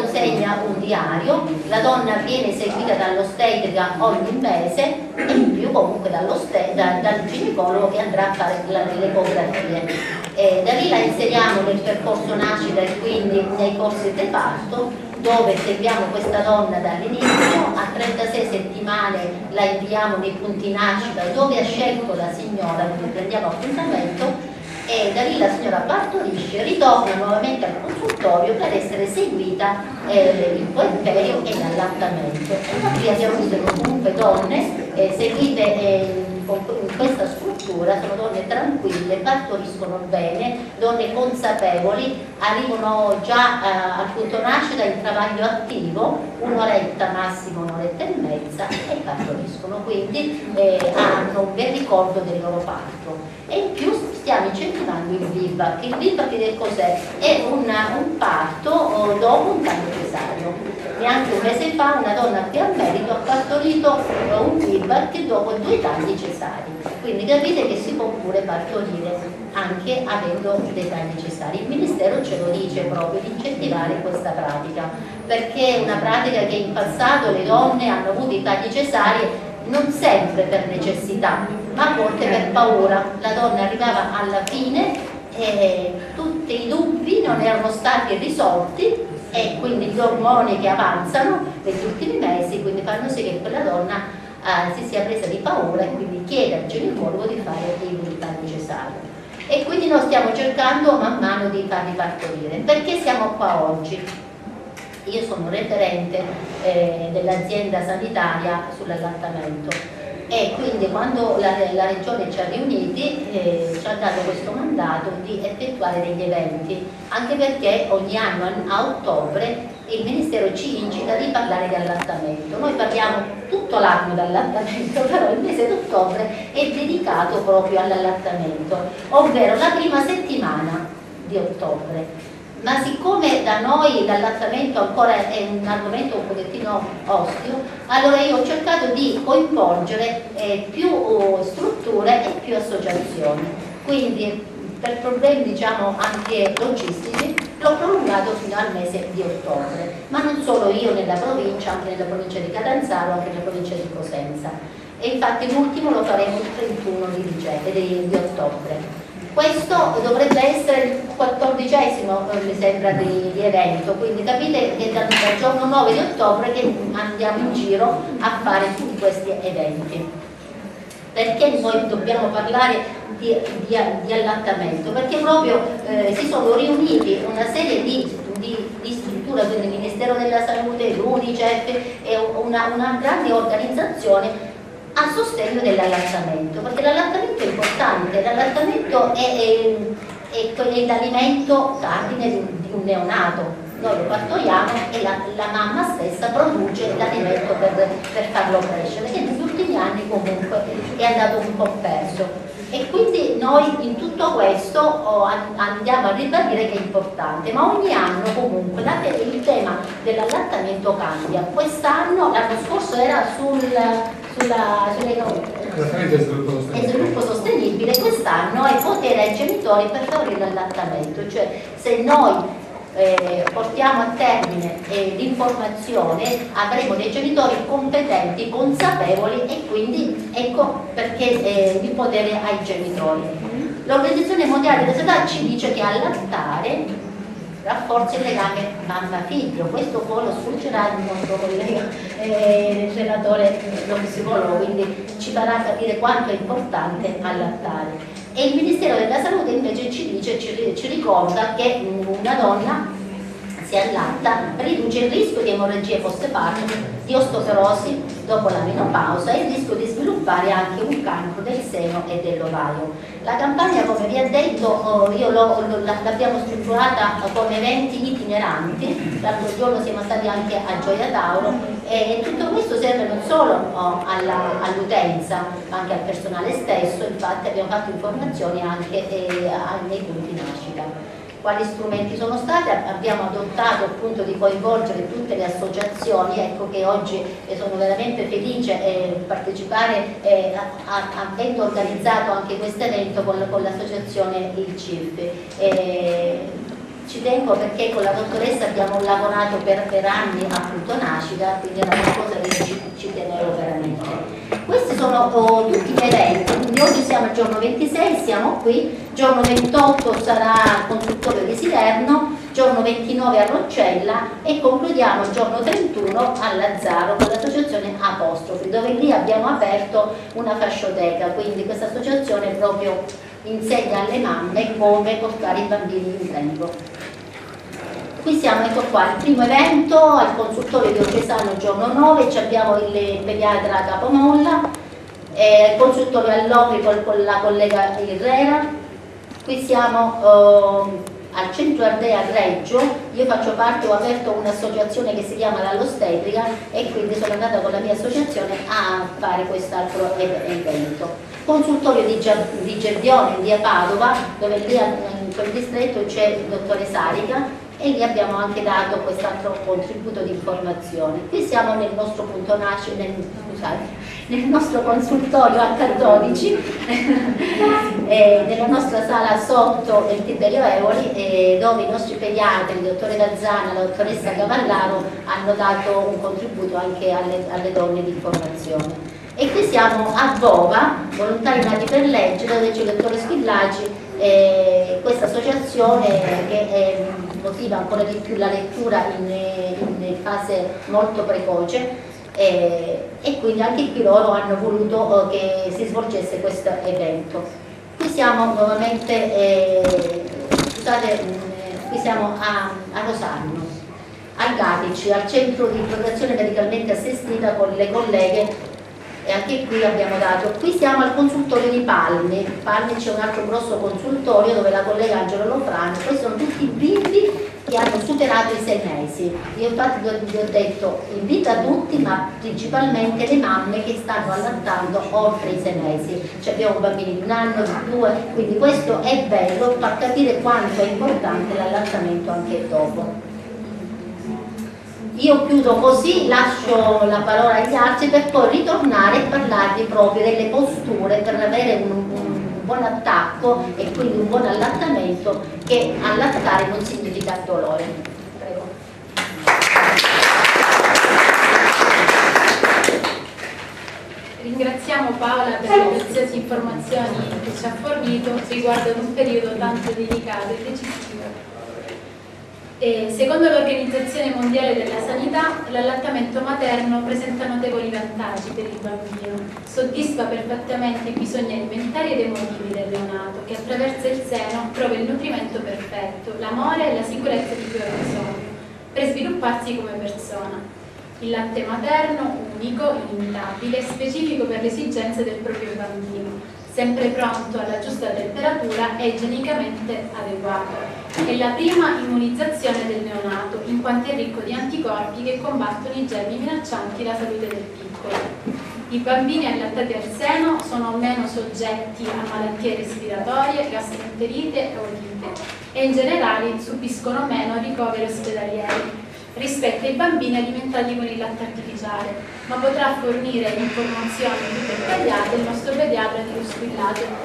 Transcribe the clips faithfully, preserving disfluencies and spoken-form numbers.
consegna un diario, la donna viene seguita dall'ostetrica ogni mese e in più comunque da, dal ginecologo che andrà a fare la, le ecografie. Eh, da lì la inseriamo nel percorso nascita e quindi nei corsi del parto, dove seguiamo questa donna dall'inizio, a trentasei settimane la inviamo nei punti nascita dove ha scelto la signora, quindi prendiamo appuntamento e da lì la signora partorisce, ritorna nuovamente al consultorio per essere seguita eh, in puerperio e in allattamento. E da qui abbiamo visto che comunque donne eh, seguite eh, in questa struttura sono donne tranquille, partoriscono bene, donne consapevoli, arrivano già eh, al punto nascita in travaglio attivo, un'oretta massimo, un'oretta e mezza e partoriscono, quindi eh, hanno un bel ricordo del loro parto. E in più stiamo incentivando il V I V A C. Il V I V A C che cos'è? È una, un parto oh, dopo un taglio cesareo. Neanche un mese fa una donna qui a Merito ha partorito un V I V A C dopo due tagli cesari. Quindi capite che si può pure partorire anche avendo dei tagli cesari. Il Ministero ce lo dice proprio di incentivare questa pratica, perché è una pratica che in passato le donne hanno avuto i tagli cesari non sempre per necessità, ma a volte per paura. La donna arrivava alla fine e tutti i dubbi non erano stati risolti e quindi gli ormoni che avanzano negli ultimi mesi quindi fanno sì che quella donna eh, si sia presa di paura e quindi chiede al ginecologo di fare il taglio cesareo. E quindi noi stiamo cercando man mano di farli partorire. Perché siamo qua oggi? Io sono referente eh, dell'azienda sanitaria sull'allattamento e quindi quando la, la Regione ci ha riuniti eh, ci ha dato questo mandato di effettuare degli eventi, anche perché ogni anno a ottobre il Ministero ci incita di parlare di allattamento. Noi parliamo tutto l'anno dall'allattamento, però il mese d'ottobre è dedicato proprio all'allattamento, ovvero la prima settimana di ottobre. Ma siccome da noi l'allattamento ancora è un argomento un pochettino ostio, allora io ho cercato di coinvolgere eh, più uh, strutture e più associazioni. Quindi per problemi diciamo anche logistici l'ho prolungato fino al mese di ottobre, ma non solo io nella provincia, anche nella provincia di Catanzaro, anche nella provincia di Cosenza. E infatti l'ultimo lo faremo il trentuno di, dicembre, di, di ottobre. Questo dovrebbe essere il quattordicesimo, mi sembra, di, di evento, quindi capite che dal, dal giorno nove di ottobre che andiamo in giro a fare tutti questi eventi. Perché noi dobbiamo parlare di, di, di allattamento? Perché proprio eh, si sono riuniti una serie di, di, di strutture, quindi il Ministero della Salute, l'Unicef e una, una grande organizzazione a sostegno dell'allattamento, perché l'allattamento è importante, l'allattamento è, è, è, è l'alimento cardine di un, di un neonato. Noi lo partoriamo e la, la mamma stessa produce l'alimento per, per farlo crescere, che negli ultimi anni comunque è andato un po' perso. E quindi noi in tutto questo oh, andiamo a ribadire che è importante, ma ogni anno comunque la, il tema dell'allattamento cambia. Quest'anno, l'anno scorso era sul, sulla, sulle, e sviluppo sostenibile, quest'anno è potere ai genitori per favorire l'allattamento, cioè se noi Eh, portiamo a termine eh, l'informazione avremo dei genitori competenti, consapevoli e quindi ecco perché eh, il potere ai genitori. L'Organizzazione Mondiale della Sanità ci dice che allattare rafforza il legame mamma-figlio, questo poi lo sfuggerà il nostro collega eh, il relatore, lo psicologo, quindi ci farà capire quanto è importante allattare. E il Ministero della Salute invece ci dice, ci, ci ricorda che una donna si allatta riduce il rischio di emorragie postpartum, di osteoporosi dopo la menopausa e il rischio di sviluppare anche un cancro del seno e dell'ovaio. La campagna, come vi ho detto, io l'abbiamo strutturata come eventi itineranti, l'altro giorno siamo stati anche a Gioia Tauro e tutto questo serve non solo all'utenza ma anche al personale stesso, infatti abbiamo fatto informazioni anche eh, nei punti nascita. Quali strumenti sono stati? Abbiamo adottato appunto di coinvolgere tutte le associazioni, ecco che oggi sono veramente felice di eh, partecipare eh, avendo organizzato anche questo evento con, con l'associazione il C I F. Eh, ci tengo perché con la dottoressa abbiamo lavorato per, per anni appunto nascita, quindi è una cosa che ci, ci tenevo veramente. Questi sono oh, tutti gli eventi, quindi oggi siamo al giorno ventisei, siamo qui, giorno ventotto sarà il consultorio di Siderno, giorno ventinove a Roccella e concludiamo il giorno trentuno a Lazzaro con l'associazione Apostrofi, dove lì abbiamo aperto una fascioteca, quindi questa associazione proprio insegna alle mamme come portare i bambini in grembo. Qui siamo, ecco qua, il primo evento al consultorio diocesano il giorno nove, abbiamo il pediatra Capomolla, eh, il consultorio all'Opri con, con la collega Herrera. Qui siamo eh, al centro Ardea a Reggio, io faccio parte, ho aperto un'associazione che si chiama l'Allostetrica e quindi sono andata con la mia associazione a fare quest'altro evento. Consultorio di, di Gerbione in via Padova, dove lì in quel distretto c'è il dottore Sarica e lì abbiamo anche dato quest'altro contributo di informazione. Qui siamo nel nostro punto nascita, nel, nel nostro consultorio acca dodici, eh, nella nostra sala sotto il Tiberio Evoli, eh, dove i nostri pediatri, il dottore Gazzana e la dottoressa Cavallaro, hanno dato un contributo anche alle, alle donne di informazione. E qui siamo a Bova, Volontari Nati per Legge, dove c'è il dottore Squillaci, eh, questa associazione che eh, motiva ancora di più la lettura in, in fase molto precoce, eh, e quindi anche qui loro hanno voluto eh, che si svolgesse questo evento. Qui siamo nuovamente, eh, scusate, mh, qui siamo a, a Rosarno, al Gatici, al centro di protezione medicalmente assistita con le colleghe. E anche qui abbiamo dato, qui siamo al consultorio di Palmi, Palmi c'è un altro grosso consultorio dove la collega Angelo Lofrani, questi sono tutti bimbi che hanno superato i sei mesi. Io infatti vi ho detto, invita tutti, ma principalmente le mamme che stanno allattando oltre i sei mesi, cioè abbiamo bambini di un anno, di due, quindi questo è bello, fa capire quanto è importante l'allattamento anche dopo. Io chiudo così, lascio la parola agli altri per poi ritornare e parlarvi proprio delle posture per avere un, un buon attacco e quindi un buon allattamento, che allattare non significa dolore. Prego. Ringraziamo Paola per le preziose informazioni che ci ha fornito riguardo ad un periodo tanto delicato e decisivo. E secondo l'Organizzazione Mondiale della Sanità, l'allattamento materno presenta notevoli vantaggi per il bambino, soddisfa perfettamente i bisogni alimentari ed emotivi del neonato, che attraverso il seno trova il nutrimento perfetto, l'amore e la sicurezza di cui ha bisogno, per svilupparsi come persona. Il latte materno, unico, inimitabile, specifico per le esigenze del proprio bambino, sempre pronto alla giusta temperatura e igienicamente adeguato. È la prima immunizzazione del neonato, in quanto è ricco di anticorpi che combattono i germi minaccianti la salute del piccolo. I bambini allattati al seno sono meno soggetti a malattie respiratorie, gastroenterite e otite e in generale subiscono meno ricoveri ospedalieri rispetto ai bambini alimentati con il latte artificiale, ma potrà fornire informazioni più dettagliate il nostro pediatra Tino Squillaci.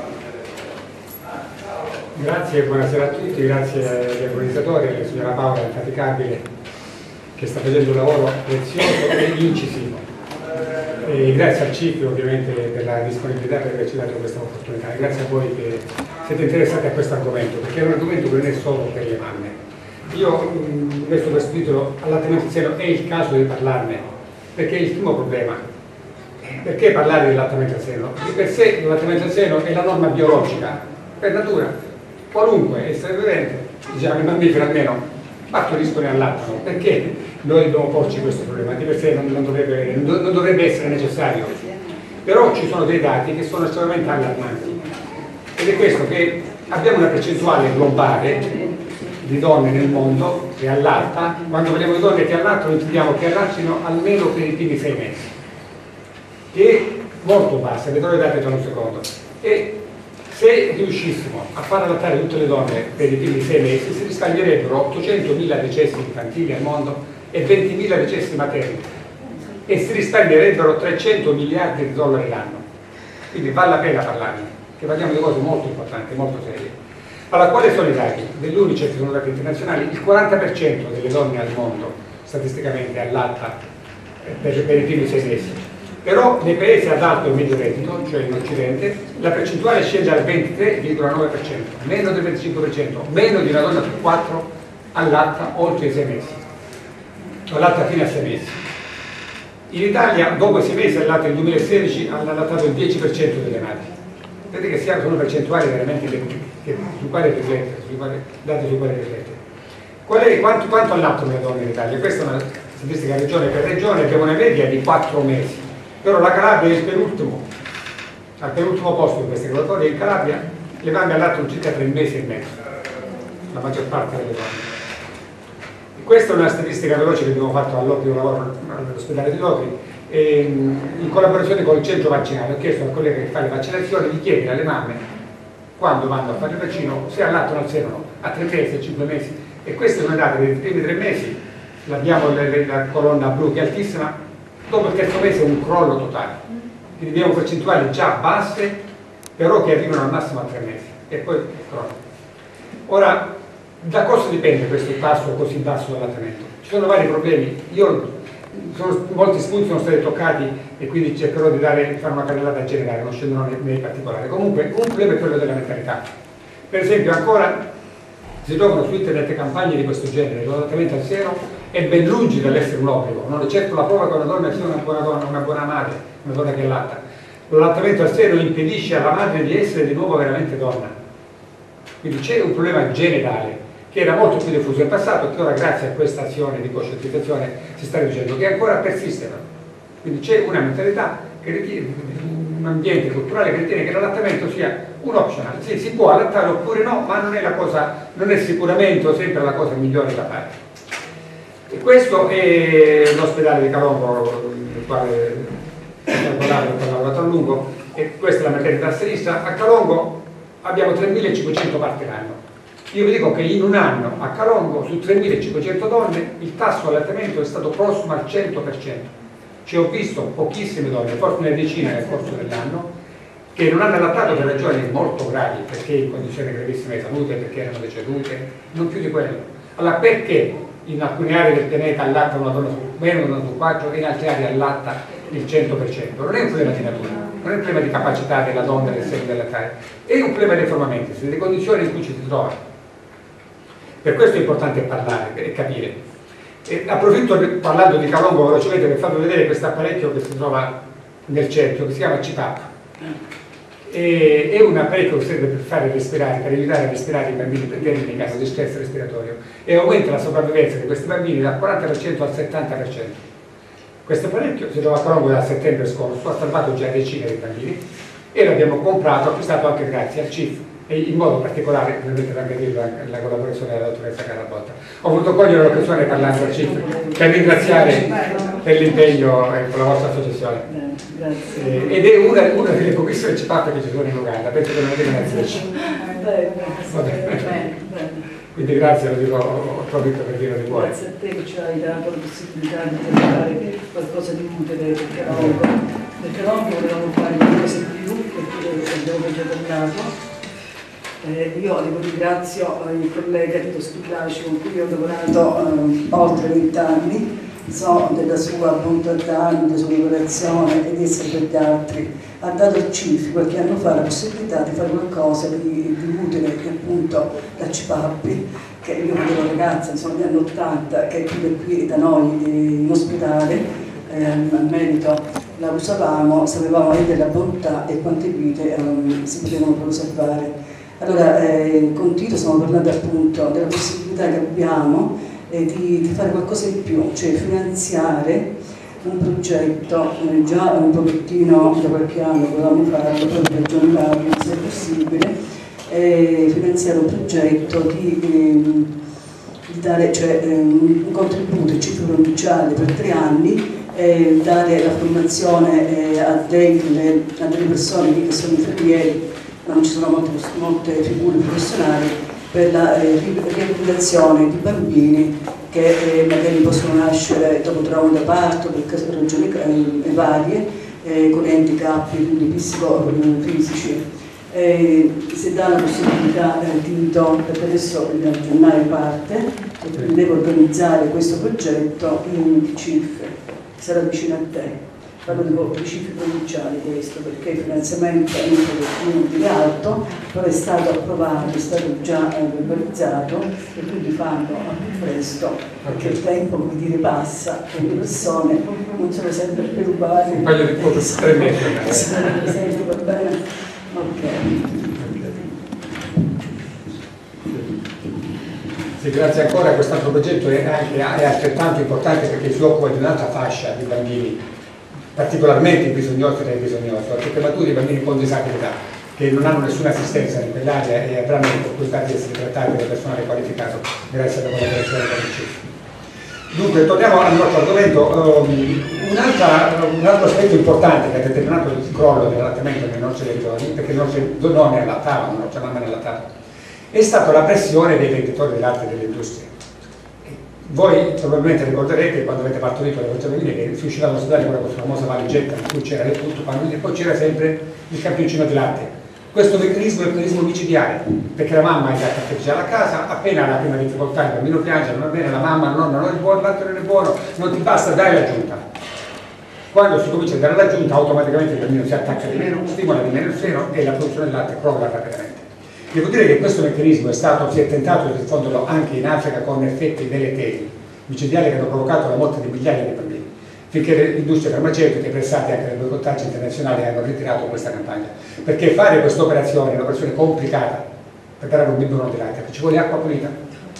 Grazie, buonasera a tutti, grazie agli organizzatori, alla signora Paola infaticabile che sta facendo un lavoro prezioso e incisivo. E grazie al C I F ovviamente per la disponibilità per averci dato questa opportunità, e grazie a voi che siete interessati a questo argomento, perché è un argomento che non è solo per le mamme. Io ho messo questo titolo, allattamento in seno, è il caso di parlarne, perché è il primo problema. Perché parlare di allattamento al seno? Di per sé l'allattamento al seno è la norma biologica, per natura, qualunque essere vivente, diciamo i mammiferi almeno, partoriscono e allattano. Perché noi dobbiamo porci questo problema? Di per sé non, non, dovrebbe, non dovrebbe essere necessario, però ci sono dei dati che sono estremamente allarmanti, ed è questo che abbiamo una percentuale globale di donne nel mondo che allatta. Quando vediamo le donne che allattano intendiamo che allattino almeno per i primi sei mesi, che è molto bassa, vedrò i dati tra un secondo. E se riuscissimo a far allattare tutte le donne per i primi sei mesi si risparmierebbero ottocentomila decessi infantili al mondo e ventimila decessi materni, e si risparmierebbero trecento miliardi di dollari l'anno. Quindi vale la pena parlarne, che parliamo di cose molto importanti, molto serie. Allora, quali sono i dati? Dell'Unicef sono dati internazionali, il quaranta per cento delle donne al mondo statisticamente allatta per, per i primi sei mesi, però nei paesi ad alto e medio reddito, cioè in Occidente, la percentuale scende al ventitré virgola nove per cento, meno del venticinque per cento, meno di una donna su quattro allatta oltre i sei mesi, allatta fino a sei mesi. In Italia, dopo i sei mesi, allatta nel duemilasedici, hanno allattato il dieci per cento delle madri. Vedete che siamo sono percentuali veramente che, che, su quale riflettere, su quale, date su quale riflettere. Qual è, quanto, quanto allattano le donne in Italia? Questa è una statistica regione per regione, abbiamo una media di quattro mesi, però la Calabria è il penultimo, al penultimo posto in queste graduatorie. In Calabria le mamme allattano circa tre mesi e mezzo, la maggior parte delle donne. Questa è una statistica veloce che abbiamo fatto all'Opio Lavoro all'ospedale di Lotri, e, in collaborazione con il centro vaccinale. Ho chiesto al collega che fa le vaccinazioni di chiedere alle mamme, quando vanno a fare il vaccino, se allattano al seno o no, a tre mesi, a cinque mesi. E questa è una data dei primi tre mesi, abbiamo la colonna blu che è altissima, dopo il terzo mese è un crollo totale. Quindi abbiamo percentuali già basse, però che arrivano al massimo a tre mesi, e poi crollo. Ora, da cosa dipende questo tasso così basso di allattamento? Ci sono vari problemi, io sono, molti spunti sono stati toccati e quindi cercherò di, dare, di fare una carrellata generale, non scenderò nei, nei particolari. Comunque un problema è quello della mentalità. Per esempio ancora si trovano su internet campagne di questo genere, l'allattamento al seno è ben lungi dall'essere un obbligo, non è certo la prova che una donna sia una buona donna, una buona madre, una donna che allatta. L'allattamento al seno impedisce alla madre di essere di nuovo veramente donna. Quindi c'è un problema generale che era molto più diffuso in passato, che ora grazie a questa azione di coscientizzazione si sta riducendo, che ancora persiste. Quindi c'è una mentalità, che ritiene, un ambiente culturale che ritiene che l'allattamento sia un optional, sì, si può allattare oppure no, ma non è, la cosa, non è sicuramente o sempre la cosa migliore da fare. E questo è l'ospedale di Calongo, nel quale ho lavorato a lungo, e questa è la maternità a sinistra. A Calongo abbiamo tremilacinquecento parti l'anno. Io vi dico che in un anno a Calongo su tremilacinquecento donne il tasso di allattamento è stato prossimo al cento per cento. Ci ho visto pochissime donne, forse una decina nel corso dell'anno, che non hanno allattato per ragioni molto gravi, perché in condizioni gravissime di salute, perché erano decedute, non più di quello. Allora perché in alcune aree del pianeta allattano una donna su meno una donna su quattro e in altre aree allatta il cento per cento? Non è un problema di natura, non è un problema di capacità della donna del seno di allattare, è un problema di formamenti, delle condizioni in cui ci si trova. Per questo è importante parlare e capire. E approfitto parlando di Calongo velocemente per farvi vedere questo apparecchio che si trova nel cerchio, che si chiama C PAP. E, è un apparecchio che serve per fare respirare, per aiutare a respirare i bambini per termine in caso di stress respiratorio, e aumenta la sopravvivenza di questi bambini dal quaranta per cento al settanta per cento. Questo apparecchio si trova a Calongo da settembre scorso, ha salvato già decine di bambini e l'abbiamo comprato, acquistato anche grazie al C I F e in modo particolare, permettete anche dirlo, anche la collaborazione della dottoressa Carla Botta. Ho voluto cogliere l'occasione parlando al C I F per ringraziare per l'impegno eh, con la vostra associazione. Eh, ed è una, una delle pochissime C PAP che ci sono in Uganda, penso che non ne devono esserci. Quindi grazie, lo dico, ho approfitto per dire di cuore. Grazie a te che ci hai dato la possibilità di fare qualcosa di utile per Calongo. Per Calongo volevamo fare qualcosa di più, perché abbiamo già parlato. Eh, io li ringrazio il collega Tito Spillaci con cui ho lavorato eh, oltre vent'anni, so della sua bontà, della sua lavorazione e di essere per gli altri. Ha dato al C I F qualche anno fa la possibilità di fare qualcosa di, di utile, che appunto la C PAP, che io ero ragazza, insomma, negli anni ottanta, che è qui, qui da noi in ospedale, eh, al merito la usavamo, sapevamo della bontà e quante vite um, si potevano proprio salvare. Allora, eh, con Tito stiamo parlando appunto della possibilità che abbiamo eh, di, di fare qualcosa in più, cioè finanziare un progetto, eh, già un pochettino da qualche anno volevamo farlo proprio per aggiornarlo se è possibile, eh, finanziare un progetto di, eh, di dare cioè, eh, un contributo in cifre ufficiali per tre anni, eh, dare la formazione eh, a, delle, a delle persone che sono infermieri, ma non ci sono molte, molte figure professionali, per la eh, riabilitazione di bambini che eh, magari possono nascere dopo trauma da parto per ragioni eh, varie, eh, con handicap, quindi psicofisici. eh, si dà la possibilità eh, Tito, perché adesso il giornale parte e quindi devo organizzare questo progetto in cifre, sarà vicino a te. Parlo di cifre provinciali questo, perché il finanziamento è un pochettino più alto, però è stato approvato, è stato già verbalizzato e quindi fanno a più presto, perché il tempo, come dire, passa e le persone non sono sempre preoccupate. Un paio di foto, tre mesi. Senti, va bene? Ok. Sì, grazie ancora. Quest'altro progetto è, anche, è altrettanto importante perché si occupa di un'altra fascia di bambini particolarmente bisognosi dai bisognosi, perché prematuri, i bambini con disabilità che non hanno nessuna assistenza in quell'area e avranno l'opportunità di essere trattati da personale qualificato grazie alla collaborazione con il C I F. Dunque, torniamo al nostro argomento. Um, un, un altro aspetto importante che ha determinato il crollo dell'allattamento nei nostri territori, perché le nostre donne allattavano, le nostre mamme allattavano, è stata la pressione dei venditori del latte delle industrie. Voi probabilmente ricorderete quando avete partorito le vostre bambine che si usciva dall'ospedale con questa famosa valigetta in cui c'era tutto, e poi c'era sempre il campioncino di latte. Questo meccanismo è un meccanismo micidiale, perché la mamma è già a casa, appena ha la prima difficoltà, il bambino piange, non va bene, la mamma, la nonna, non è buono, il latte non è buono, non ti basta, dai l'aggiunta. Quando si comincia a dare l'aggiunta, automaticamente il bambino si attacca di meno, stimola di meno il seno e la produzione del latte crolla rapidamente. Devo dire che questo meccanismo è stato, si è tentato di diffonderlo anche in Africa con effetti deleteri, micidiali che hanno provocato la morte di migliaia di bambini, finché le industrie farmaceutiche, pressate anche dai boicottaggi internazionali, hanno ritirato questa campagna. Perché fare questa operazione è un'operazione complicata per dare un biberon di latte, ci vuole acqua pulita,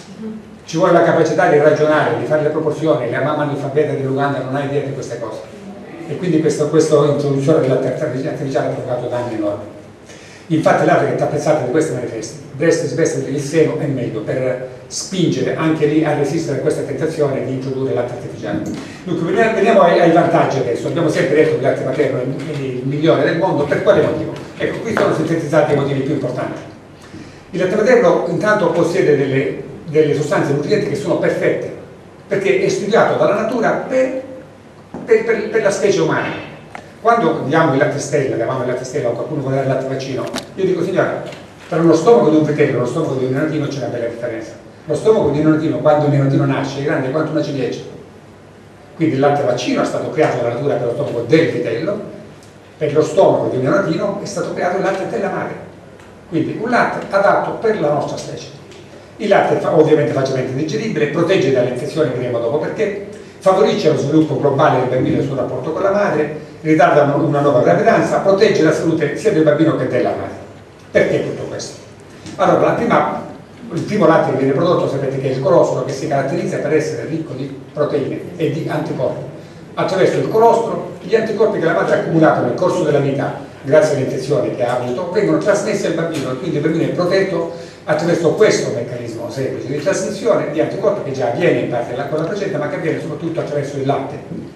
ci vuole la capacità di ragionare, di fare le proporzioni. La mamma analfabeta dell'Uganda non ha idea di queste cose e quindi questa introduzione del latte artificiale ha provocato danni enormi. Infatti l'Africa è tappezzata di questi manifesti, Brest sveste il seno è meglio per spingere anche lì a resistere a questa tentazione di introdurre il latte artificiale. Dunque veniamo ai, ai vantaggi adesso. Abbiamo sempre detto che il latte materno è il migliore del mondo. Per quale motivo? Ecco, qui sono sintetizzati i motivi più importanti. Il latte materno intanto possiede delle, delle sostanze nutrienti che sono perfette, perché è studiato dalla natura per, per, per, per la specie umana. Quando diamo il latte stella, diamo il latte stella o qualcuno vuole dare il latte vaccino, io dico signora, tra uno stomaco di un vitello e lo stomaco di un neonatino c'è una bella differenza. Lo stomaco di un neonatino, quando il neonatino nasce, è grande quanto una ciliegia. Quindi il latte vaccino è stato creato dalla natura per lo stomaco del vitello, per lo stomaco di un neonatino è stato creato il latte della madre. Quindi un latte adatto per la nostra specie. Il latte è ovviamente facilmente digeribile, protegge dalle infezioni, vedremo dopo perché, favorisce lo sviluppo globale del bambino e il suo rapporto con la madre, ritarda una nuova gravidanza, protegge la salute sia del bambino che della madre. Perché tutto questo? Allora, la prima, il primo latte che viene prodotto sapete che è il colostro, che si caratterizza per essere ricco di proteine e di anticorpi. Attraverso il colostro, gli anticorpi che la madre ha accumulato nel corso della vita, grazie alle infezioni che ha avuto, vengono trasmessi al bambino e quindi il bambino è protetto attraverso questo meccanismo semplice di trasmissione di anticorpi che già avviene in parte con la placenta, ma che avviene soprattutto attraverso il latte.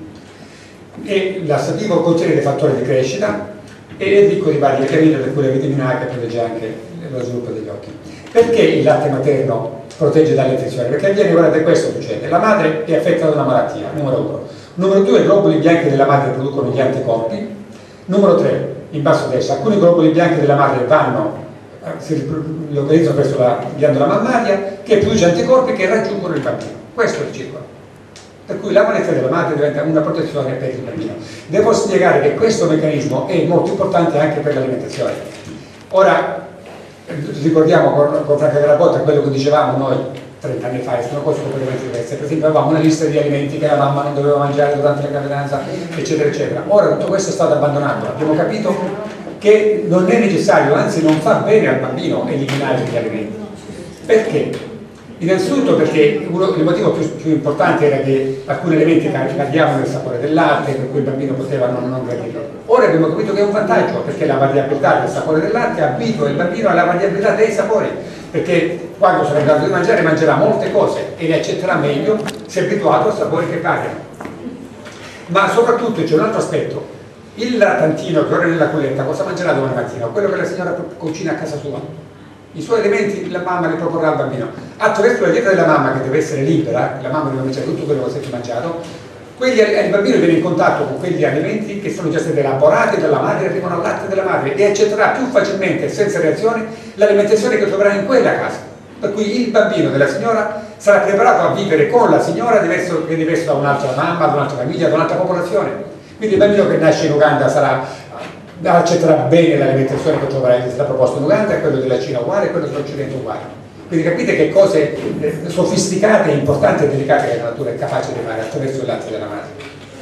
E l'assativo contiene dei fattori di crescita e è ricco di varie vitamine, per cui la vitamina A che protegge anche lo sviluppo degli occhi. Perché il latte materno protegge dalle infezioni? Perché avviene, guardate, questo succede: la madre è affetta da una malattia, numero uno. Numero due, i globuli bianchi della madre producono gli anticorpi. Numero tre, in basso a destra, alcuni globuli bianchi della madre vanno, si localizzano presso la ghiandola mammaria che produce anticorpi che raggiungono il bambino. Questo è il circolo. Per cui la malattia della madre diventa una protezione per il bambino. Devo spiegare che questo meccanismo è molto importante anche per l'alimentazione. Ora, ricordiamo con, con Franca Garabotta quello che dicevamo noi trenta anni fa, sono cose completamente diverse. Per esempio avevamo una lista di alimenti che la mamma non doveva mangiare durante la gravidanza, eccetera, eccetera. Ora tutto questo è stato abbandonato. Abbiamo capito che non è necessario, anzi non fa bene al bambino eliminare gli alimenti. Perché? Innanzitutto perché uno, il motivo più, più importante era che alcuni elementi cambiavano il sapore del latte, per cui il bambino poteva non, non gradirlo. Ora abbiamo capito che è un vantaggio, perché la variabilità del sapore del latte abitua il bambino alla variabilità dei sapori, perché quando sarà in grado di mangiare mangerà molte cose e le accetterà meglio se è abituato a sapori che variano. Ma soprattutto c'è un altro aspetto: il lattantino che ora è nella culletta cosa mangerà domani mattina? Quello che la signora cucina a casa sua. I suoi elementi la mamma li proporrà al bambino attraverso la dieta della mamma, che deve essere libera. La mamma deve mangiare tutto quello che si è mangiato. Quegli, il bambino viene in contatto con quegli alimenti che sono già stati elaborati dalla madre, arrivano al latte della madre e accetterà più facilmente, senza reazione, l'alimentazione che troverà in quella casa. Per cui il bambino della signora sarà preparato a vivere con la signora diverso, che è diverso da un'altra mamma, da un'altra famiglia, da un'altra popolazione. Quindi il bambino che nasce in Uganda sarà, accetterà bene l'alimentazione che troverà che sarà proposta in Uganda, e quello della Cina uguale, e quello dell'Occidente uguale. Quindi capite che cose eh, sofisticate, importanti e delicate che la natura è capace di fare attraverso il latte della madre.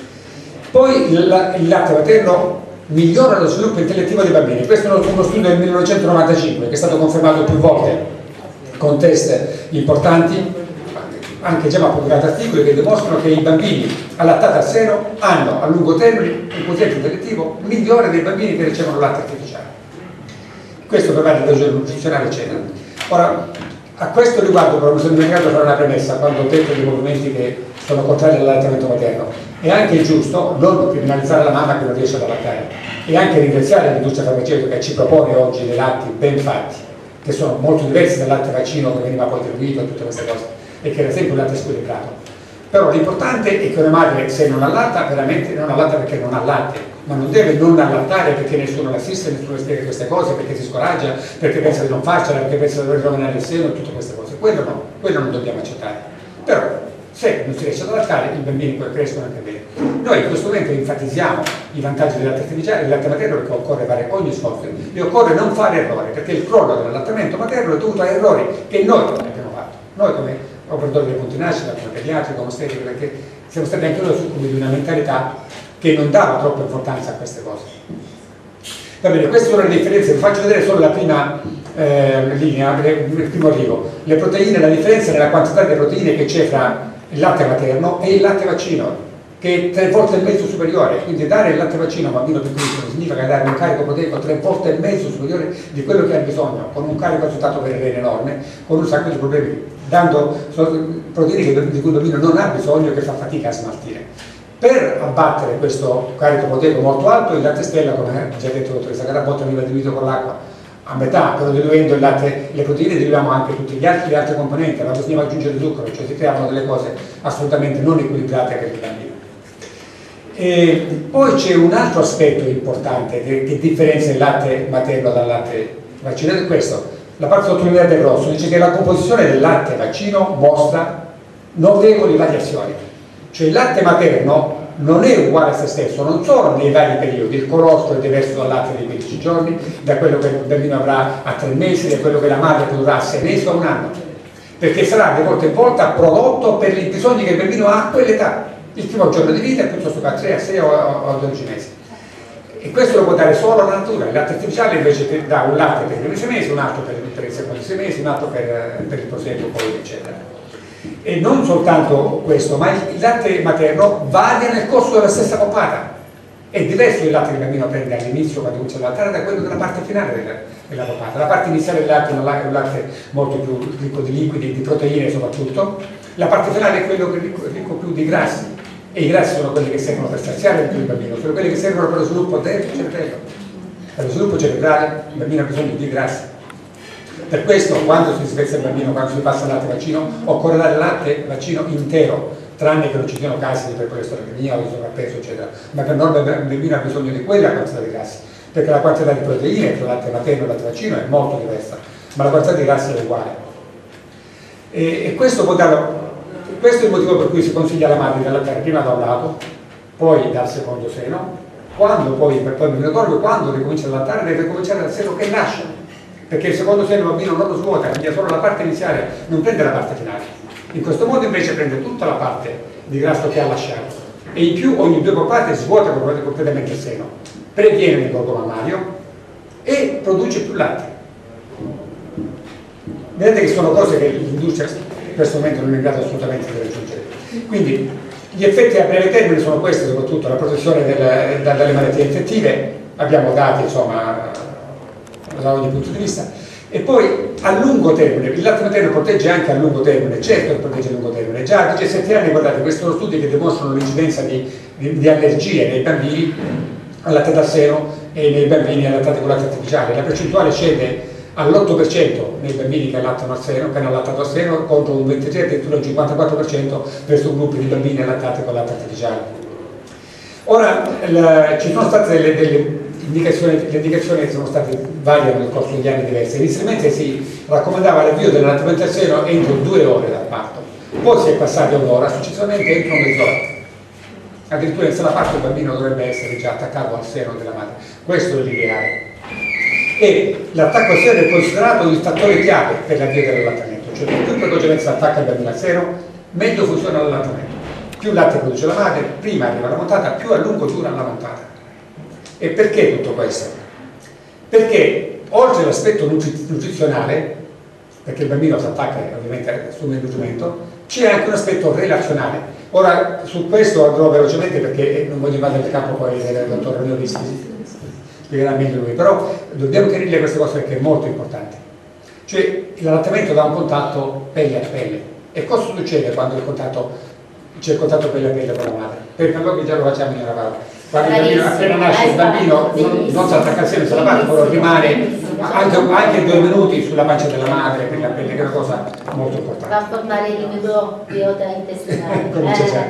Poi il, il latte materno migliora lo sviluppo intellettivo dei bambini. Questo è uno studio del millenovecentonovantacinque che è stato confermato più volte con test importanti, anche già pubblicati articoli che dimostrano che i bambini allattati al seno hanno a lungo termine un quoziente intellettivo migliore dei bambini che ricevono latte artificiale. Questo per la ragione nutrizionale eccetera. Ora, a questo riguardo però mi sono dimenticato di fare una premessa quando ho detto dei movimenti che sono contrari all'allattamento materno. È anche giusto non criminalizzare la mamma che non riesce ad allattare e anche ringraziare l'industria farmaceutica che ci propone oggi dei latti ben fatti, che sono molto diversi dal latte vaccino che veniva poi diluito e tutte queste cose, e che era sempre un latte squilibrato. Però l'importante è che una madre, se non allatta, veramente non allatta perché non ha latte, ma non deve non allattare perché nessuno l'assiste, nessuno le spiega queste cose, perché si scoraggia, perché pensa di non farcela, perché pensa di dover rovinare il seno e tutte queste cose. Quello no, quello non dobbiamo accettare. Però se non si riesce ad allattare, i bambini poi crescono anche bene. Noi in questo momento enfatizziamo i vantaggi del latte artificiale e del latte materno perché occorre fare ogni sforzo e occorre non fare errori, perché il crollo dell'allattamento materno è dovuto a errori che noi abbiamo fatto. Noi come operatori dei punti nascita, come pediatri, come ostetrici, perché siamo stati anche noi succubi di una mentalità che non dava troppa importanza a queste cose. Va bene, queste sono le differenze, vi faccio vedere solo la prima eh, linea, il primo arrivo. Le proteine, la differenza nella quantità di proteine che c'è fra il latte materno e il latte vaccino, che è tre volte e mezzo superiore, quindi dare il latte vaccino a un bambino piccolissimo significa dare un carico proteico tre volte e mezzo superiore di quello che ha bisogno, con un carico associato per il rene enorme, con un sacco di problemi, dando proteine di cui il bambino non ha bisogno, che fa fatica a smaltire. Per abbattere questo carico proteico molto alto, il latte stella, come ha già detto la dottoressa Carabotta, veniva diluito con l'acqua a metà, però diluendo il latte, le proteine diluiamo anche tutti gli altri, le altre componenti, ma bisogna aggiungere zucchero, cioè si creavano delle cose assolutamente non equilibrate per il bambino. E poi c'è un altro aspetto importante che, che differenzia il latte materno dal latte vaccino, è questo. La parte sottolineata del rosso dice che la composizione del latte vaccino mostra notevoli variazioni, cioè il latte materno non è uguale a se stesso, non solo nei vari periodi, il colostro è diverso dal latte dei quindici giorni, da quello che il bambino avrà a tre mesi, da quello che la madre produrrà a sei mesi o a un anno, perché sarà di volta in volta prodotto per i bisogni che il bambino ha a quell'età, il primo giorno di vita piuttosto che a tre, a sei o a dodici mesi. E questo lo può dare solo la natura. Il latte artificiale invece dà un latte per i primi sei mesi, un altro per, per i secondi sei mesi, un altro per, per il proseguo poi eccetera. E non soltanto questo, ma il latte materno varia nel corso della stessa poppata. È diverso il latte che il bambino prende all'inizio quando comincia a lattare da quello della parte finale della, della poppata. La parte iniziale del latte è un latte molto più ricco di liquidi, di proteine soprattutto. La parte finale è quello che è ricco, ricco più di grassi. E i grassi sono quelli che servono per saziare il bambino, sono quelli che servono per lo sviluppo del cervello. Per lo sviluppo cerebrale il bambino ha bisogno di grassi. Per questo quando si spezza il bambino, quando si passa al latte vaccino, occorre dare il latte vaccino intero, tranne che non ci siano casi di ipercolesterolemia o di sovrappeso eccetera, ma per norma il bambino ha bisogno di quella quantità di grassi, perché la quantità di proteine tra il latte materno e il latte vaccino è molto diversa, ma la quantità di grassi è uguale. E, e questo può dare, questo è il motivo per cui si consiglia alla madre di allattare prima da un lato, poi dal secondo seno, quando poi, per poi il bambino quando ricomincia a allattare deve cominciare dal seno che nasce, perché il secondo seno il bambino non lo svuota, quindi ha solo la parte iniziale, non prende la parte finale. In questo modo invece prende tutta la parte di grasso che ha lasciato e in più ogni due poppate svuota completamente il seno, previene il gorgo mammario e produce più latte. Vedete che sono cose che l'industria in questo momento non è in grado assolutamente di raggiungere. Quindi gli effetti a breve termine sono questi, soprattutto la protezione del, dalle malattie infettive, abbiamo dati insomma da ogni punto di vista, e poi a lungo termine, il latte materno protegge anche a lungo termine, certo che protegge a lungo termine, già a diciassette anni guardate, questi sono studi che dimostrano l'incidenza di, di, di allergie nei bambini al latte da seno e nei bambini allattati con latte artificiale, la percentuale scende all'otto per cento nei bambini che allattano al seno, che hanno allattato al seno, contro un ventitré, addirittura un cinquantaquattro per cento verso gruppi di bambini allattati con latte artificiale. Ora, la, ci sono state delle, delle indicazioni, le indicazioni sono state varie nel corso degli anni diversi. Inizialmente si raccomandava l'avvio dell'allattamento al seno entro due ore dal parto, poi si è passati a un'ora, successivamente entro mezz'ora. Addirittura in sala parto il bambino dovrebbe essere già attaccato al seno della madre. Questo è l'ideale. E l'attacco al seno è considerato il fattore chiave per l'avvio dell'allattamento, cioè più precocemente si attacca il bambino al seno, meglio funziona l'allattamento. Più latte produce la madre, prima arriva la montata, più a lungo dura la montata. E perché tutto questo? Perché oltre all'aspetto nutrizionale, perché il bambino si attacca e ovviamente assume il nutrimento, c'è anche un aspetto relazionale. Ora su questo andrò velocemente perché non voglio invadere il campo poi del dottor Romeo Vischi, spiegherà meglio lui, però dobbiamo chiarirle queste cose perché è molto importante. Cioè l'allattamento dà un contatto pelle a pelle. E cosa succede quando il contatto c'è il contatto pelle a pelle con la madre? Per quello che già lo facciamo in una parola. Quando il bambino, appena nasce il bambino non, non si attacca assieme sulla parte, però rimane anche, anche due minuti sulla pancia della madre per la pelle, che è una cosa molto importante. Va a formare il microbiota intestinale. Comincia già.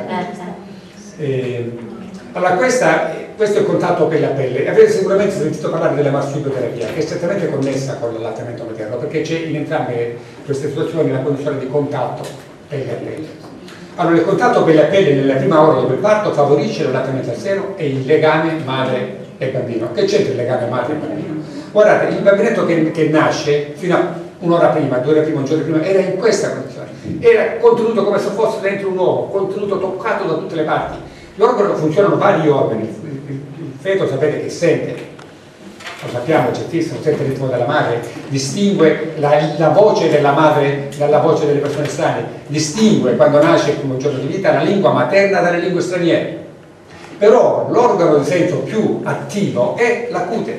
Eh, allora questa, questo è il contatto pelle a pelle. Avete sicuramente sentito parlare della marsupiloterapia, che è strettamente connessa con l'allattamento materno, perché c'è in entrambe queste situazioni la condizione di contatto pelle a pelle. Allora il contatto pelle a pelle nella prima ora dopo il parto favorisce l'allattamento al seno e il legame madre e bambino. Che c'entra il legame madre e bambino? Guardate, il bambinetto che, che nasce fino a un'ora prima, due ore prima, un giorno prima, era in questa condizione, era contenuto come se fosse dentro un uovo, contenuto toccato da tutte le parti. Gli organi funzionano vari organi, il, il, il feto sapete che sente, lo sappiamo, è certissimo, sente il ritmo della madre, distingue la, la voce della madre dalla voce delle persone strane, distingue quando nasce il primo giorno di vita la lingua materna dalle lingue straniere. Però l'organo di senso più attivo è la cute,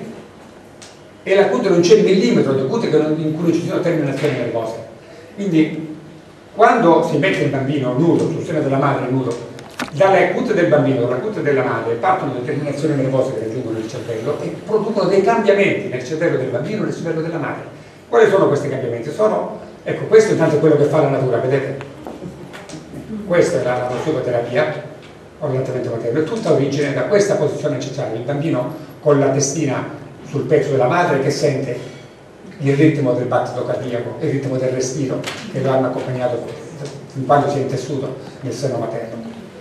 e la cute non c'è il millimetro di cute in cui non ci sono terminazioni nervose. Quindi quando si mette il bambino nudo sul seno della madre nudo, dalle cute del bambino, dalla cute della madre partono le terminazioni nervose che raggiungono il cervello e producono dei cambiamenti nel cervello del bambino e nel cervello della madre. Quali sono questi cambiamenti? Sono, ecco, questo intanto è quello che fa la natura, vedete? Questa è la, la psicoterapia o l'allattamento materno, è tutta origine da questa posizione ancestrale, il bambino con la testina sul petto della madre che sente il ritmo del battito cardiaco, il ritmo del respiro che lo hanno accompagnato fin quando si è intessuto nel seno materno.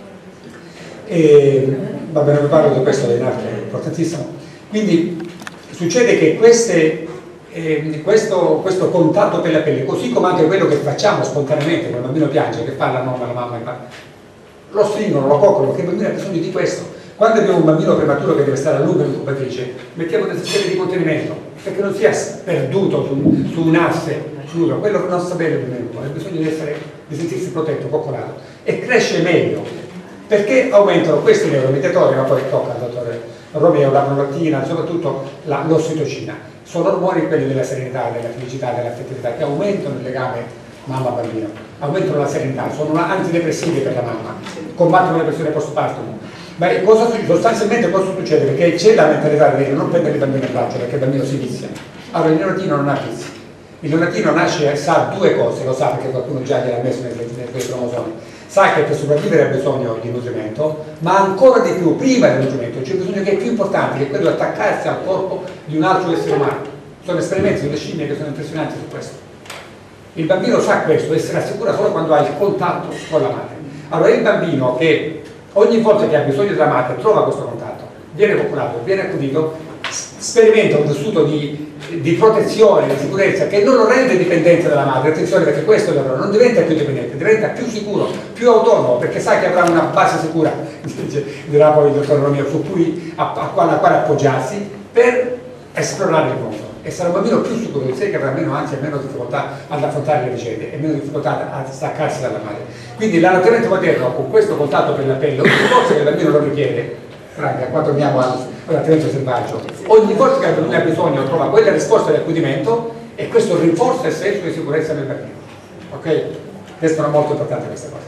E, va bene, vi parlo di questo, è importantissimo. Quindi succede che queste, eh, questo, questo contatto pelle a pelle, così come anche quello che facciamo spontaneamente quando il bambino piange, che fa la nonna, la mamma, lo stringono, lo coccolano, perché il bambino ha bisogno di questo. Quando abbiamo un bambino prematuro che deve stare a lungo in incubatrice, mettiamo dei sistemi di contenimento, perché non sia sperduto su, su un asse, nudo, quello non sta bene, ha bisogno di, essere, di sentirsi protetto, coccolato, e cresce meglio. Perché aumentano questi neuromediatori, ma poi tocca al dottore Romeo, la prolactina, soprattutto l'ossitocina. Sono ormoni quelli della serenità, della felicità, dell'affettività, che aumentano il legame mamma-bambino, aumentano la serenità, sono antidepressivi per la mamma, combattono le pressioni postpartum. Ma cosa, sostanzialmente cosa succede? Perché c'è la mentalità di non prendere il bambino in braccio perché il bambino si vizia. Allora il neonatino non ha vizi. Il neonatino nasce, sa due cose, lo sa perché qualcuno già gliel'ha messo nei, nei, nei cromosomi. Sa che per sopravvivere ha bisogno di nutrimento, ma ancora di più, prima del nutrimento, c'è bisogno che è più importante, che è quello di attaccarsi al corpo di un altro essere umano. Sono esperimenti sulle scimmie che sono impressionanti su questo. Il bambino sa questo e si rassicura solo quando ha il contatto con la madre. Allora il bambino che ogni volta che ha bisogno della madre trova questo contatto, viene coccolato, viene accudito, sperimenta un vissuto di, di protezione, di sicurezza che non lo rende dipendente dalla madre. Attenzione, perché questo è l'errore, non diventa più dipendente, diventa più sicuro, più autonomo, perché sa che avrà una base sicura, dirà poi il dottor Romeo, su cui, a, a, quale, a quale appoggiarsi per esplorare il mondo. E sarà un bambino più sicuro di sé, che avrà meno ansia e meno difficoltà ad affrontare le vicende e meno difficoltà a staccarsi dalla madre. Quindi l'allattamento materno con questo contatto per la pelle, ogni volta che il bambino lo richiede, Franca, qua torniamo all'allattamento selvaggio, ogni volta che il bambino ha bisogno trova quella risposta di accudimento e questo rinforza il senso di sicurezza nel bambino. Ok? Questo è molto importante questa cosa.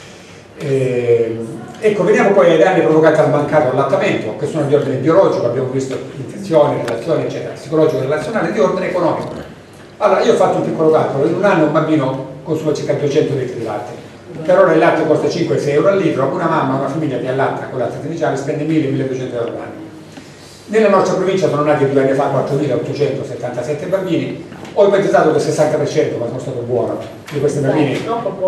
Eh, ecco, veniamo poi ai danni provocati dal mancato allattamento, che sono di ordine biologico, abbiamo visto infezioni, relazioni, eccetera, psicologico, relazionale, di ordine economico. Allora, io ho fatto un piccolo calcolo, in un anno un bambino consuma circa duecento litri di latte, per ora il latte costa cinque sei euro al litro, una mamma, una famiglia che allatta con latte artificiale spende mille milleduecento euro all'anno. Nella nostra provincia sono nati due anni fa quattromilaottocentosettantasette bambini, ho ipotizzato che il sessanta per cento, ma sono stato buono, di questi bambini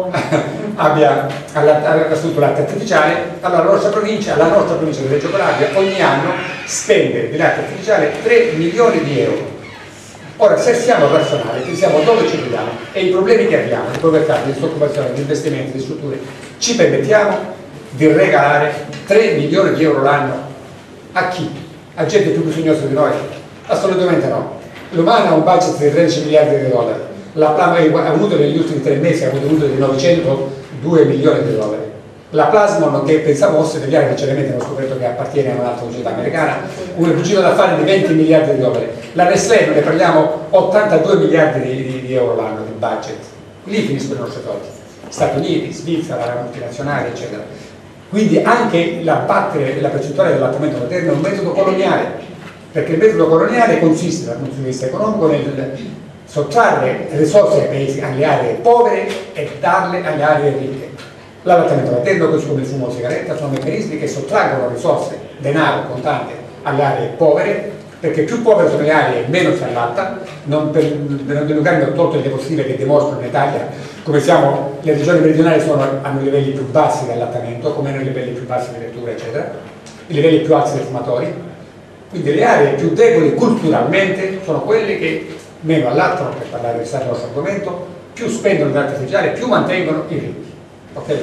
abbia assunto latte artificiale. Allora la nostra provincia, la nostra provincia di Reggio Calabria ogni anno spende di latte artificiale tre milioni di euro. Ora, se siamo razionali, pensiamo dove ci troviamo e i problemi che abbiamo, di povertà, di disoccupazione, di investimenti, di strutture, ci permettiamo di regalare tre milioni di euro l'anno a chi? A gente più bisognosa di noi? Assolutamente no. L'Umana ha un budget di tredici miliardi di dollari, la Plasmon ha avuto negli ultimi tre mesi ha avuto un di novecentodue milioni di dollari. La Plasmon, che pensavo fosse deviare, sinceramente non ho scoperto che appartiene a un'altra società americana, un giro d'affari di venti miliardi di dollari. La Nestlé, ne parliamo, ottantadue miliardi di, di, di euro l'anno di budget. Lì finiscono i nostri soldi. Stati Uniti, Svizzera, la multinazionale, eccetera. Quindi anche l'abbattere la percentuale dell'allattamento materno è un metodo coloniale, perché il metodo coloniale consiste dal punto di vista economico nel sottrarre risorse ai paesi, alle aree povere e darle alle aree ricche. L'allattamento materno, così come il fumo o sigaretta, sono meccanismi che sottraggono risorse, denaro, contante alle aree povere, perché più povere sono le aree meno si allatta. Non per, per non dilungarmi, ho tolto le diapositive che dimostrano in Italia come siamo, le regioni meridionali sono, hanno i livelli più bassi di allattamento, come hanno i livelli più bassi di lettura, eccetera, i livelli più alti dei fumatori. Quindi le aree più deboli culturalmente sono quelle che meno allattano, per parlare del nostro argomento, più spendono di latte artificiale, più mantengono i ricchi. Ok?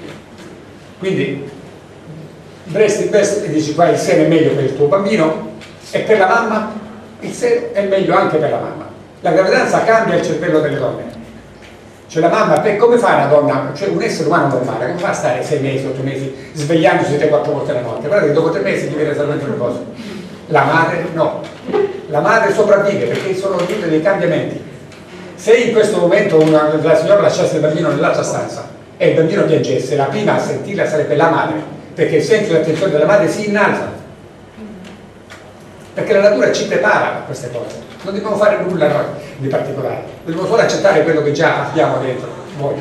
Quindi breast invest e dici qua il seno è meglio per il tuo bambino e per la mamma il seno è meglio anche per la mamma. La gravidanza cambia il cervello delle donne. Cioè la mamma, per come fa una donna, cioè un essere umano normale, come fa a stare sei mesi, otto mesi svegliandosi tre quattro volte la notte? Guarda che dopo tre mesi diventa esattamente una cosa. La madre no. La madre sopravvive perché sono tutti dei cambiamenti. Se in questo momento una, la signora lasciasse il bambino nell'altra stanza e il bambino piangesse, la prima a sentirla sarebbe la madre, perché il senso di attenzione della madre si innalza, perché la natura ci prepara a queste cose, non dobbiamo fare nulla noi di particolare, dobbiamo solo accettare quello che già abbiamo dentro voi,